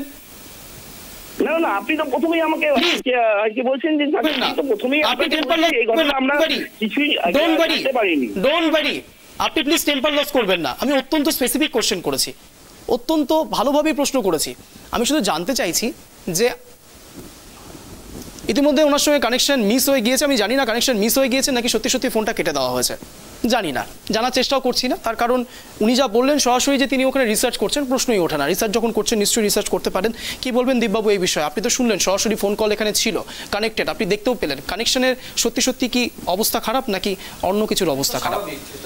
না না, আপনি তো প্রথমেই আমাকে Please. কি, আহ, কি বলছেন যে করবেন না। আপনি তো প্রথমেই আপনি আপনাকে টেম্পার বলছি, লস এই ঘটনা আমরা কিছুই আহ, ডোন্ট ওয়ারি, জানতে পারিনি। Don't worry. আপনি প্লিজ টেম্পার লস করবেন না। আমি অত্যন্ত স্পেসিফিক কোশ্চেন করেছি, অত্যন্ত ভালোভাবে প্রশ্ন করেছি। আমি শুধু জানতে চাইছি যে ইতিমধ্যে ওনার সঙ্গে কানেকশন মিস হয়ে গিয়েছে। আমি জানি না কানেকশন মিস হয়ে গিয়েছে নাকি সত্যি সত্যি ফোনটা কেটে দেওয়া হয়েছে, জানি না, জানার চেষ্টাও করছি না। তার কারণ উনি যা বললেন সরাসরি যে তিনি ওখানে রিসার্চ করছেন, প্রশ্নই ওঠে না। রিসার্চ যখন করছেন নিশ্চয়ই রিসার্চ করতে পারেন। কি বলবেন দীপবাবু এই বিষয়ে? আপনি তো শুনলেন সরাসরি ফোন কল এখানে ছিল, কানেক্টেড, আপনি দেখতেও পেলেন। কানেকশনের সত্যি সত্যি কি অবস্থা খারাপ, নাকি অন্য কিছুর অবস্থা খারাপ,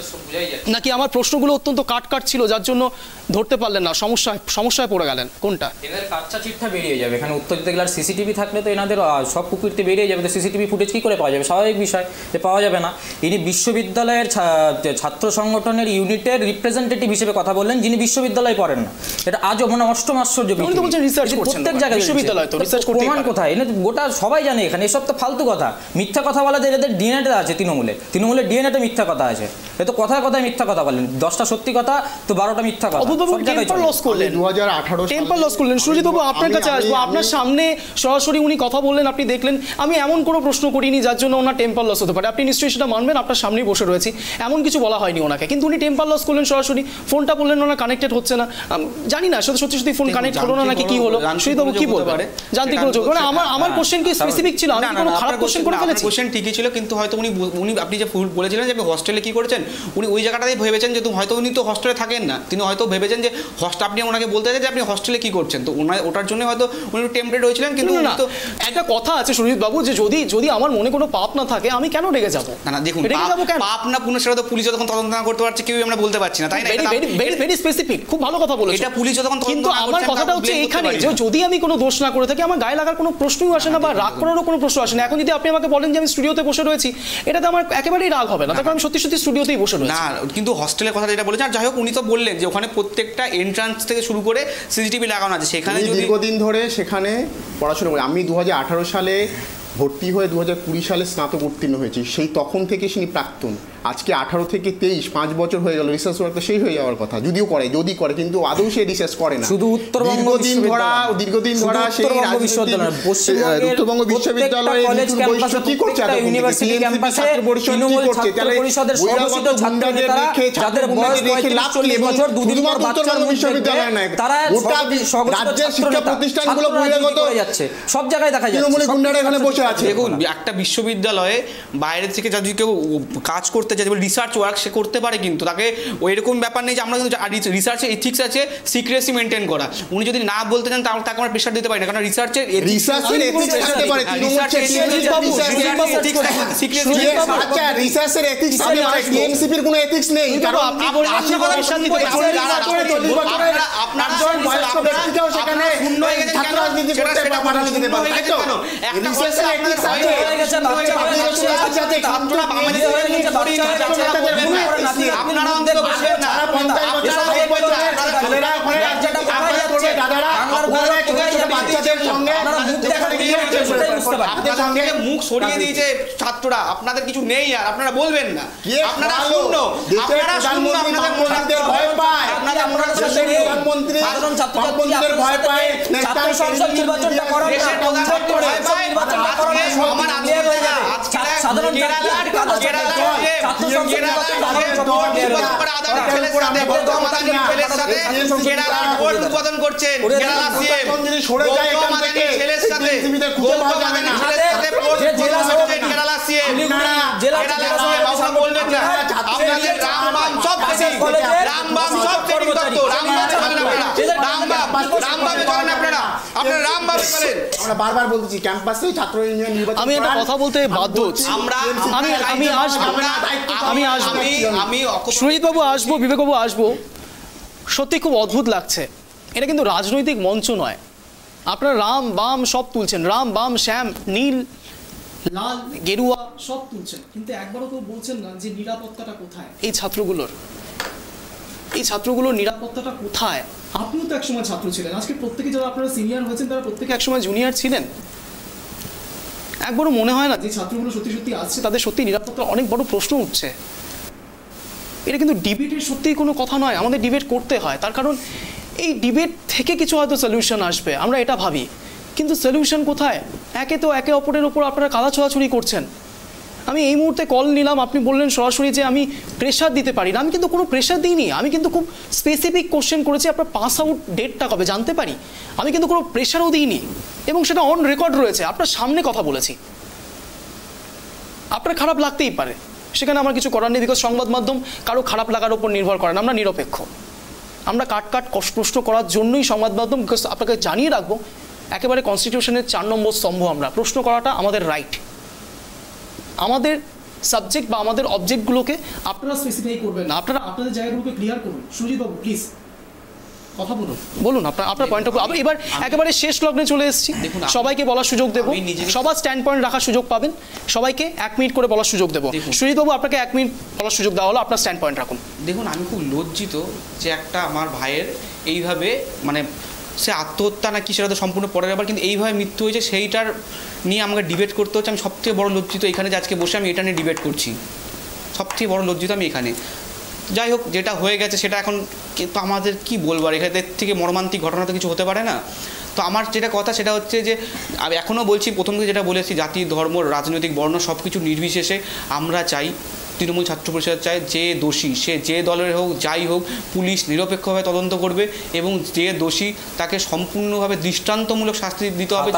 নাকি আমার প্রশ্নগুলো অত্যন্ত কাট কাট ছিল যার জন্য ধরতে পারলেন না, সমস্যায় সমস্যায় পড়ে গেলেন? কোনটা? এদের কাচ্চা চিঠা বেরিয়ে যাবে এখানে উত্তর দিতে গেলে। আর সিসিটিভি থাকলে তো এনাদের আহ, সব কুকুরতে বেরিয়ে যাবে। তো সিসিটিভি ফুটেজ কী করে পাওয়া যাবে? স্বাভাবিক বিষয় যে পাওয়া যাবে না। ইনি বিশ্ববিদ্যালয়ের ছা- যে ছাত্র সংগঠনের ইউনিটের রিপ্রেজেন্টেটিভ হিসেবে কথা বললেন, যিনি বিশ্ববিদ্যালয়ে পড়েন না। এটা আজও মানে অষ্টম আশ্চর্য। উনি তো বলছেন research করছেন প্রত্যেক ওখানে, জায়গায় বিশ্ববিদ্যালয় তো research করতেই প্রমাণ পারে। কোথায়? এনে গোটা সবাই জানে এখানে। এসব তো ফালতু কথা, মিথ্যা কথা বলা। যে এদের ডিএনএতে আছে, তৃণমূলে তৃণমূলের ডিএনএতে মিথ্যা কথা আছে। এ তো কথায় কথায় মিথ্যা কথা বলেন। দশটা সত্যি কথা তো বারোটা মিথ্যা কথা। অবুবাবু সব জায়গায় টেম্পার চলে। লস করলেন, দু হাজার আঠারো টেম্পার লস করলেন। সুজিত বাবু আপনার কাছে আসবো। আপনার সামনে সরাসরি উনি কথা বললেন, আপনি দেখলেন। আমি এমন কোনো প্রশ্ন করিনি যার জন্য ওনার টেম্পার লস হতে পারে। আপনি নিশ্চয়ই সেটা মানবেন, আপনার সামনেই বসে রয়েছি। এমন কিছু বলা হয়নি ওনাকে, কিন্তু উনি টেম্পার লস করলেন সরাসরি। ফোনটা বললেন ওনার কানেক্টেড হচ্ছে না। আম, জানি না সত্যি সত্যি সত্যি ফোন কানেক্ট হলো না নাকি কি হলো। সুজিত বাবু কি বলবেন? যান্ত্রিক কোনো যোগ মানে আমার আমার কোশ্চেন কি স্পেসিফিক ছিল? আমি না, কি না, কোনো না, খারাপ আপনার কোশ্চেন করে question- ফেলেছি? আপনার question ঠিকই ছিল, কিন্তু হয়তো উনি বল- উনি আপনি যে ফুল বলেছিলেন যে আপনি হস্টেলে কি করেছেন, উনি ওই জায়গাটাতেই ভেবেছেন যে তুমি হয়তো উনি তো হস্টেলে থাকেন না, তিনি হয়তো ভেবেছেন যে হস্ট আপনি ওনাকে বলতে চাইছেন যে আপনি হস্টেলে কি করছেন, তো ওনার ওটার জন্য হয়তো উনি টেম্পটেড হয়েছিলেন। কিন্তু না, উনি না, তো একটা কথা আছে সুজিত বাবু, যে যদি যদি আমার মনে কোনো পাপ না থাকে আমি কেন রেগে যাবো? না না দেখুন, রেগে যাবো কেন? পাপ না পুনঃ সেটা তো পুলিশ যতক্ষণ তদন্ত না করতে পারছে কেউই আমরা বলতে পারছি না, তাই না? এটা ভেরি ভেরি ভেরি স্পেসিফিক, খুব ভালো কথা বলেছেন। এটা পুলিশ যতক্ষণ তদন্ত কিন্তু না করছে, আমার আমরা কথাটা হচ্ছে blame করতে এখানে পারি যে না। যদি আমি কোনো দোষ না করে থাকি আমার গায়ে লাগার কোনো প্রশ্নই আসে না, বা রাগ করারও কোনো প্রশ্ন আসে না। এখন যদি আপনি আমাকে বলেন যে আমি স্টুডিওতে বসে রয়েছি, এটাতে আমার একেবারেই রাগ হবে না, তার কারণ আমি সত্যি সত্যি স্টুডিওতেই বসে রয়েছি। না, কিন্তু হস্টেলের কথা যেটা বলেছেন, আর যাই হোক উনি তো বললেন যে ওখানে প্রত্যেকটা এন্ট্রান্স থেকে শুরু করে সিসিটিভি লাগানো আছে, সেখানে আমি যদি দীর্ঘদিন ধরে সেখানে পড়াশোনা করি। আমি দু হাজার আঠারো সালে ভর্তি হয়ে দু হাজার কুড়ি সালে স্নাতক উত্তীর্ণ হয়েছি। সেই তখন থেকে তিনি প্রাক্তন। আজকে আঠারো থেকে তেইশ পাঁচ বছর হয়ে গেল। রিসার্চ ওয়ার্ক তো সেই হয়ে যাওয়ার কথা, যদিও করে যদি করে কিন্তু আদৌ সে রিসার্চ করে না। শুধু উত্তরবঙ্গ দীর্ঘদিন ধরা বিশ্ববিদ্যালয়। দীর্ঘদিন শুধু ধরা সেই উত্তরবঙ্গ রাজনীতির- বিশ্ববিদ্যালয়, আহ, পশ্চিমবঙ্গের উত্তরবঙ্গ বিশ্ববিদ্যালয়ে প্রত্যেকটা কলেজ নতুন ক্যাম্পাসে, বৈশিষ্ট্য কি করছে? প্রত্যেকটা ইউনিভার্সিটি ক্যাম্পাসে তৃণমূল ছাত্র পরিষদের সর্বশিষ্ট ছাত্র নেতারা, যাদের বয়স পঁয়ত্রিশ চল্লিশ বছর, দুদিন পর বাচ্চার মুখ দেখবে, তারা রাজ্যের শিক্ষা প্রতিষ্ঠানগুলো বহিরাগত করে যাচ্ছে। সব জায়গায় দেখা যাচ্ছে তৃণমূলের গুন্ডারা এখানে বসে আছে। দেখুন, একটা বিশ্ববিদ্যালয়ে বাইরে থেকে যদি কেউ কাজ করতে করতে চায়, যেমন রিসার্চ ওয়ার্ক সে করতে পারে, কিন্তু তাকে ওই রকম ব্যাপার নেই যে আমরা কিন্তু রিসার্চে এথিক্স আছে, সিক্রেসি মেনটেন করা। উনি যদি না বলতে চান তাহলে তাকে আমরা প্রেশার দিতে পারি না, কারণ রিসার্চের রিসার্চের এথিক্স থাকতে পারে, আচ্ছা রিসার্চের এথিক্স আমি টিএমসিপির কোনো এথিক্স নেই, কারণ আপনি আশি বছর প্রেশার দিতে পারেন, আপনারা বয়স্ক ব্যক্তিকেও সেখানে ছাত্র রাজনীতি করতে পাঠানো যেতে পারে, তাই তো রিসার্চের এথিক্স আছে, পাবলিকেশনের এথিক্স আছে, ছাত্ররা বাঙালি হয়ে গেছে, বাচ্চাদের কোনো এথিক্স নেই। আপনারা অন্তত বসবেন না, পঞ্চাশ বছর ষাট বছরের ছেলেরা ওখানে রাজ্যটা কোথায় করবে, দাদারা ওখানে ছোট ছোট বাচ্চাদের সঙ্গে আপনাদের সঙ্গে মুখ সরিয়ে দিয়েছে ছাত্ররা, আপনাদের কিছু নেই আর আপনারা বলবেন না, আপনারা শূন্য, আপনারা শূন্য, আপনাদের মন্ত্রীদের ভয় পায়, আপনারা আপনারা প্রধানমন্ত্রী সাধারণ ছাত্রদের ভয় পায়, ছাত্র সংসদ নির্বাচনটা করার দেশের প্রধানমন্ত্রী ভয় পায়, আজকে আমার আগে হয়ে যায় সাধারণ কেরালার কেরালার ছাত্র সংসদ নির্বাচন করে আদানি ছেলের সাথে গৌতম আদানি ছেলের সাথে কেরালার ভোট উৎপাদন করছেন, কেরালা সিএম সরে যায় এখান থেকে ছেলের সাথে গৌতম আদানি ছেলের সাথে ভোট উৎপাদন করছেন কেরালা সিএম, কেরালা সিএম কথা বলবেন না, আপনাদের রামবাম সব ঠিক, রামবাম সব ঠিক করতো, রামবাম বলেন আপনারা, রামবাম রামবাম বলেন আপনারা, আপনারা রামবাম বলেন। আমরা বারবার বলতেছি ক্যাম্পাসে ছাত্র ইউনিয়ন নির্বাচন, আমি একটা কথা বলতে বাধ্য হচ্ছি, আমরা আমি আমি আসবো আমি আসবো আমি সুজিত বাবু আসবো, বিবেক বাবু আসবো। সত্যি খুব অদ্ভুত লাগছে, এটা কিন্তু রাজনৈতিক মঞ্চ নয়। আপনারা রাম বাম সব তুলছেন, রাম বাম শ্যাম নীল লাল গেরুয়া সব তুলছেন, কিন্তু একবারও তো বলছেন না যে নিরাপত্তাটা কোথায় এই ছাত্রগুলোর, এই ছাত্রগুলোর নিরাপত্তাটা কোথায়। আপনিও তো একসময় ছাত্র ছিলেন, আজকে প্রত্যেকে যারা আপনারা সিনিয়র হয়েছেন তারা প্রত্যেকে একসময় জুনিয়র ছিলেন। একবারও মনে হয় না যে ছাত্রগুলো সত্যি সত্যি আসছে তাদের সত্যি নিরাপত্তার অনেক বড় প্রশ্ন উঠছে। এটা কিন্তু ডিবেটের সত্যিই কোনো কথা নয়, আমাদের ডিবেট করতে হয়, তার কারণ এই ডিবেট থেকে কিছু হয়তো সলিউশন আসবে, আমরা এটা ভাবি, কিন্তু সলিউশন কোথায়? একে তো একে অপরের ওপর আপনারা কাদা ছোঁড়াছুড়ি করছেন। আমি এই মুহূর্তে কল নিলাম, আপনি বললেন সরাসরি যে আমি প্রেশার দিতে পারি না, আমি কিন্তু কোনো প্রেশার দিইনি, আমি কিন্তু খুব স্পেসিফিক কোশ্চেন করেছি আপনার পাস আউট ডেটটা কবে জানতে পারি, আমি কিন্তু কোনো প্রেশারও দিইনি, এবং সেটা অন রেকর্ড রয়েছে, আপনার সামনে কথা বলেছি। আপনার খারাপ লাগতেই পারে, সেখানে আমার কিছু করার নেই, বিকজ সংবাদ মাধ্যম কারো খারাপ লাগার উপর নির্ভর করে না, আমরা নিরপেক্ষ, আমরা কাট কাট প্রশ্ন করার জন্যই সংবাদ মাধ্যম, বিকজ আপনাকে জানিয়ে রাখবো একেবারে কনস্টিটিউশনের চার নম্বর স্তম্ভ আমরা, প্রশ্ন করাটা আমাদের রাইট। আমাদের সাবজেক্ট বা আমাদের অবজেক্টগুলোকে আপনারা স্পেসিফাই করবেন না, আপনারা আপনাদের জায়গাগুলোকে ক্লিয়ার করুন। সুজিত বাবু প্লিজ কথা বলুন, বলুন আপনার আপনার পয়েন্ট অফ ভিউ। এবার একেবারে শেষ লগ্নে চলে এসেছি, সবাইকে বলার সুযোগ দেবো, সবার স্ট্যান্ড পয়েন্ট রাখার সুযোগ পাবেন, সবাইকে এক মিনিট করে বলার সুযোগ দেবো। সুজিত বাবু আপনাকে এক মিনিট বলার সুযোগ দেওয়া হলো, আপনার স্ট্যান্ড পয়েন্ট রাখুন। দেখুন, আমি খুব লজ্জিত যে একটা আমার ভাইয়ের এইভাবে, মানে সে আত্মহত্যা না কি সেটা তো সম্পূর্ণ পরের ব্যাপার, কিন্তু এইভাবে মৃত্যু হয়েছে সেইটার নিয়ে আমাকে ডিবেট করতে হচ্ছে। আমি সবথেকে বড় লজ্জিত এখানে যে আজকে বসে আমি এটা নিয়ে ডিবেট করছি, সবথেকে বড় লজ্জিত আমি এখানে। যাই হোক, যেটা হয়ে গেছে সেটা এখন কিন্তু আমাদের কি বলবো, আর এখানে থেকে মর্মান্তিক ঘটনা তো কিছু হতে পারে না। তো আমার যেটা কথা সেটা হচ্ছে যে আমি এখনও বলছি, প্রথম থেকে যেটা বলেছি, জাতি ধর্ম রাজনৈতিক বর্ণ সব কিছু নির্বিশেষে আমরা চাই, তৃণমূল ছাত্র পরিষদ চায় যে দোষী সে যে দলের হোক যাই হোক, পুলিশ নিরপেক্ষভাবে তদন্ত করবে এবং যে দোষী তাকে সম্পূর্ণভাবে দৃষ্টান্তমূলক শাস্তি দিতে হবে।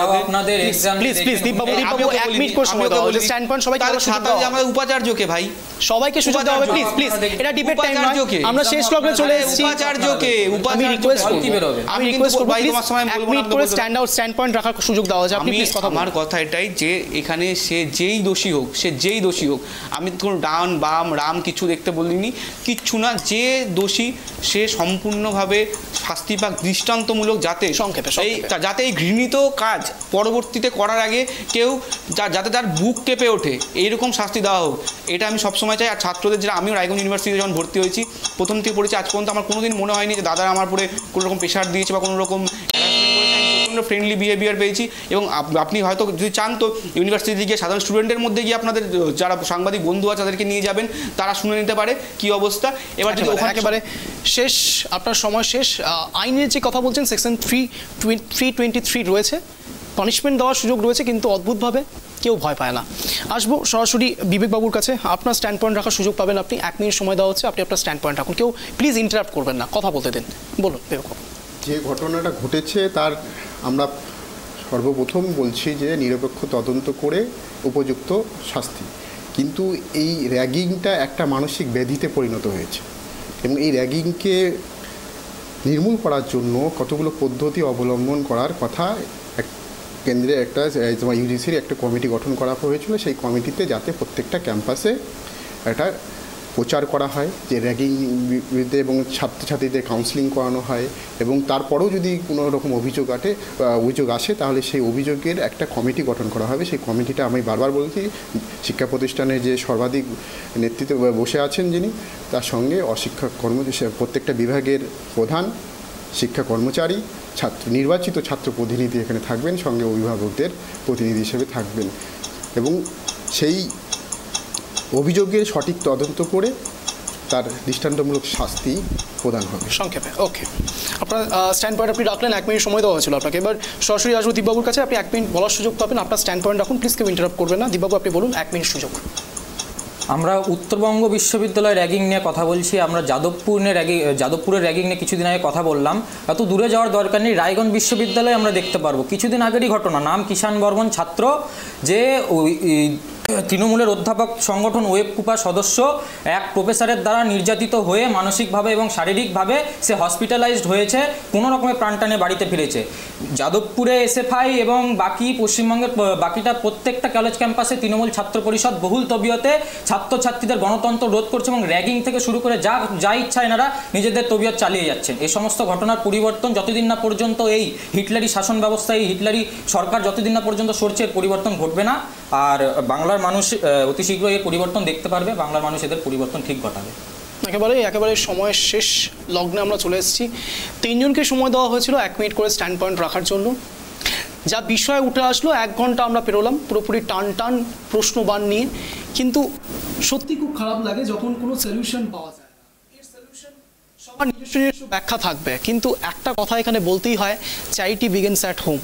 আমাদের উপাচার্যকে ভাই সবাইকে সুযোগ দেওয়া হবে, প্লিজ প্লিজ, এটা ডিবেট টাইম নয়, আমরা শেষ লগ্নে চলে এসেছি। উপাচার্যকে আমি রিকোয়েস্ট করব, আমি রিকোয়েস্ট করব ভাই তোমার সময় বলবো না, করে স্ট্যান্ড আউট স্ট্যান্ড পয়েন্ট রাখার সুযোগ দেওয়া যায়, আপনি প্লিজ কথা বলুন। আমার কথা এটাই যে এখানে সে যেই দোষী হোক, সে যেই দোষী হোক, আমি কোনো ডান বাম রাম কিছু দেখতে বলিনি, কিচ্ছু না, যে দোষী সে সম্পূর্ণভাবে শাস্তি পাক দৃষ্টান্তমূলক, যাতে সংক্ষেপে এই যাতে এই ঘৃণিত কাজ পরবর্তীতে করার আগে কেউ যাতে তার বুক কেঁপে ওঠে, এইরকম শাস্তি দেওয়া হোক, এটা আমি সবসময় চাই। আর ছাত্রদের যেটা, আমিও রায়গঞ্জ ইউনিভার্সিটিতে যখন ভর্তি হয়েছি প্রথম থেকে পড়েছি, আজ পর্যন্ত আমার কোনোদিন মনে হয়নি যে দাদারা আমার উপরে কোনো রকম প্রেশার দিয়েছে বা কোনো রকম ফ্রেন্ডলি বিহেভিয়ার পেয়েছি। এবং আপনি হয়তো যদি চান তো ইউনিভার্সিটি গিয়ে সাধারণ স্টুডেন্টের মধ্যে গিয়ে আপনাদের যারা সাংবাদিক বন্ধু আছে তাদেরকে নিয়ে যাবেন, তারা শুনে নিতে পারে কি অবস্থা। এবার যদি একেবারে শেষ, আপনার সময় শেষ, আইনের যে কথা বলছেন section three three twenty three রয়েছে, পানিশমেন্ট দেওয়ার সুযোগ রয়েছে, কিন্তু অদ্ভুতভাবে কেউ ভয় পায় না। আসবো সরাসরি বিবেকবাবুর কাছে, আপনার স্ট্যান্ড পয়েন্ট রাখার সুযোগ পাবেন, আপনি এক মিনিট সময় দেওয়া হচ্ছে, আপনি আপনার স্ট্যান্ড পয়েন্ট রাখুন, কেউ প্লিজ ইন্টারাপ্ট করবেন না, কথা বলতে দিন, বলুন বিবেকবাবু। যে ঘটনাটা ঘটেছে তার আমরা সর্বপ্রথম বলছি যে নিরপেক্ষ তদন্ত করে উপযুক্ত শাস্তি। কিন্তু এই র্যাগিংটা একটা মানসিক ব্যাধিতে পরিণত হয়েছে এবং এই র্যাগিংকে নির্মূল করার জন্য কতগুলো পদ্ধতি অবলম্বন করার কথা এক কেন্দ্রে একটা তোমার ইউজিসির একটা কমিটি গঠন করা হয়েছিল। সেই কমিটিতে যাতে প্রত্যেকটা ক্যাম্পাসে একটা প্রচার করা হয় যে র্যাগিং বিরুদ্ধে এবং ছাত্রছাত্রীদের কাউন্সিলিং করানো হয় এবং তারপরেও যদি কোনো রকম অভিযোগ আটে অভিযোগ আসে তাহলে সেই অভিযোগের একটা কমিটি গঠন করা হবে। সেই কমিটিটা আমি বারবার বলছি শিক্ষা প্রতিষ্ঠানে যে সর্বাধিক নেতৃত্বে বসে আছেন যিনি, তার সঙ্গে অশিক্ষা কর্ম প্রত্যেকটা বিভাগের প্রধান, শিক্ষা কর্মচারী, ছাত্র নির্বাচিত ছাত্র প্রতিনিধি এখানে থাকবেন, সঙ্গে অভিভাবকদের প্রতিনিধি হিসেবে থাকবেন এবং সেই অভিযোগের সঠিক তদন্ত করে তার দৃষ্টান্তমূলক শাস্তি প্রদান হবে। সংক্ষেপে ওকে, আপনার স্ট্যান্ড পয়েন্ট আপনি রাখলেন, এক মিনিট সময় দেওয়া হয়েছিল আপনাকে। এবার সরাসরি আসবো দীপবাবুর কাছে, আপনি এক মিনিট বলার সুযোগ পাবেন। আপনার স্ট্যান্ড পয়েন্ট রাখুন, প্লিজ কেউ ইন্টারাপ্ট করবেন না। দীপবাবু আপনি বলুন, এক মিনিট সুযোগ। আমরা উত্তরবঙ্গ বিশ্ববিদ্যালয়ের র্যাগিং নিয়ে কথা বলছি, আমরা যাদবপুর নিয়ে র্যাগিং যাদবপুরের র্যাগিং নিয়ে কিছুদিন আগে কথা বললাম। এত দূরে যাওয়ার দরকার নেই, রায়গঞ্জ বিশ্ববিদ্যালয়ে আমরা দেখতে পারবো কিছুদিন আগেরই ঘটনা। নাম কিষাণ বর্মন, ছাত্র, যে তৃণমূলের অধ্যাপক সংগঠন ওয়েব কুপার সদস্য, এক প্রফেসরের দ্বারা নির্যাতিত হয়ে মানসিকভাবে এবং শারীরিকভাবে সে হসপিটালাইজড হয়েছে, কোনো রকমের প্রাণটানে বাড়িতে ফিরেছে। যাদবপুরে এসএফআই এবং বাকি পশ্চিমবঙ্গের বাকিটা প্রত্যেকটা কলেজ ক্যাম্পাসে তৃণমূল ছাত্র পরিষদ বহুল তবিয়তে ছাত্রছাত্রীদের গণতন্ত্র রোধ করছে এবং র্যাগিং থেকে শুরু করে যা যা ইচ্ছা এনারা নিজেদের তবিয়ত চালিয়ে যাচ্ছেন। এই সমস্ত ঘটনার পরিবর্তন যতদিন না পর্যন্ত এই হিটলারি শাসন ব্যবস্থা, এই হিটলারি সরকার যতদিন না পর্যন্ত সরছে, এর পরিবর্তন ঘটবে না। আর বাংলার মানুষ অতি শীঘ্রই এর পরিবর্তন দেখতে পারবে, বাংলার মানুষ এদের পরিবর্তন ঠিক ঘটাবে। একেবারে একেবারে সময়ের শেষ লগ্নে আমরা চলে এসেছি। তিনজনকে সময় দেওয়া হয়েছিল এক মিনিট করে স্ট্যান্ড পয়েন্ট রাখার জন্য। যা বিষয় উঠে আসলো, এক ঘন্টা আমরা পেরোলাম পুরোপুরি টান টান প্রশ্নবান নিয়ে। কিন্তু সত্যি খুব খারাপ লাগে যখন কোনো সলিউশন পাওয়া যায় না। এর সলিউশন সবার নিজস্ব নিজস্ব ব্যাখ্যা থাকবে, কিন্তু একটা কথা এখানে বলতেই হয়, চ্যারিটি বিগিনস অ্যাট হোম।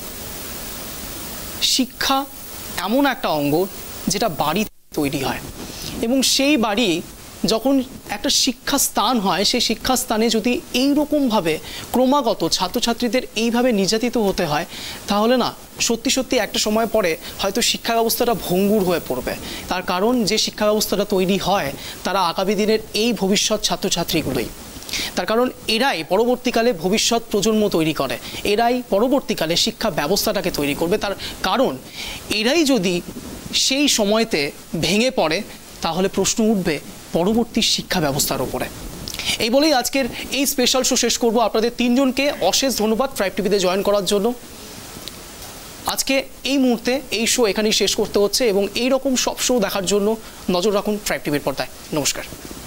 শিক্ষা এমন একটা অঙ্গ যেটা বাড়ি তৈরি হয় এবং সেই বাড়ি যখন একটা শিক্ষাস্থান হয়, সেই শিক্ষাস্থানে যদি এইরকমভাবে ক্রমাগত ছাত্রছাত্রীদের এইভাবে নির্যাতিত হতে হয়, তাহলে না সত্যি সত্যি একটা সময় পরে হয়তো শিক্ষা ব্যবস্থাটা ভঙ্গুর হয়ে পড়বে। তার কারণ যে শিক্ষা ব্যবস্থাটা তৈরি হয় তারা আগামী দিনের এই ভবিষ্যৎ ছাত্রছাত্রীগুলোই। তার কারণ এরাই পরবর্তীকালে ভবিষ্যৎ প্রজন্ম তৈরি করে, এরাই পরবর্তীকালে শিক্ষা ব্যবস্থাটাকে তৈরি করবে। তার কারণ এরাই যদি সেই সময়তে ভেঙে পড়ে তাহলে প্রশ্ন উঠবে পরবর্তী শিক্ষা ব্যবস্থার ওপরে। এই বলেই আজকের এই স্পেশাল শো শেষ করব। আপনাদের তিনজনকে অশেষ ধন্যবাদ ট্রাইব টিভিতে জয়েন করার জন্য। আজকে এই মুহূর্তে এই শো এখানেই শেষ করতে হচ্ছে এবং এই রকম সব শো দেখার জন্য নজর রাখুন ট্রাইব টিভির পর্দায়। নমস্কার।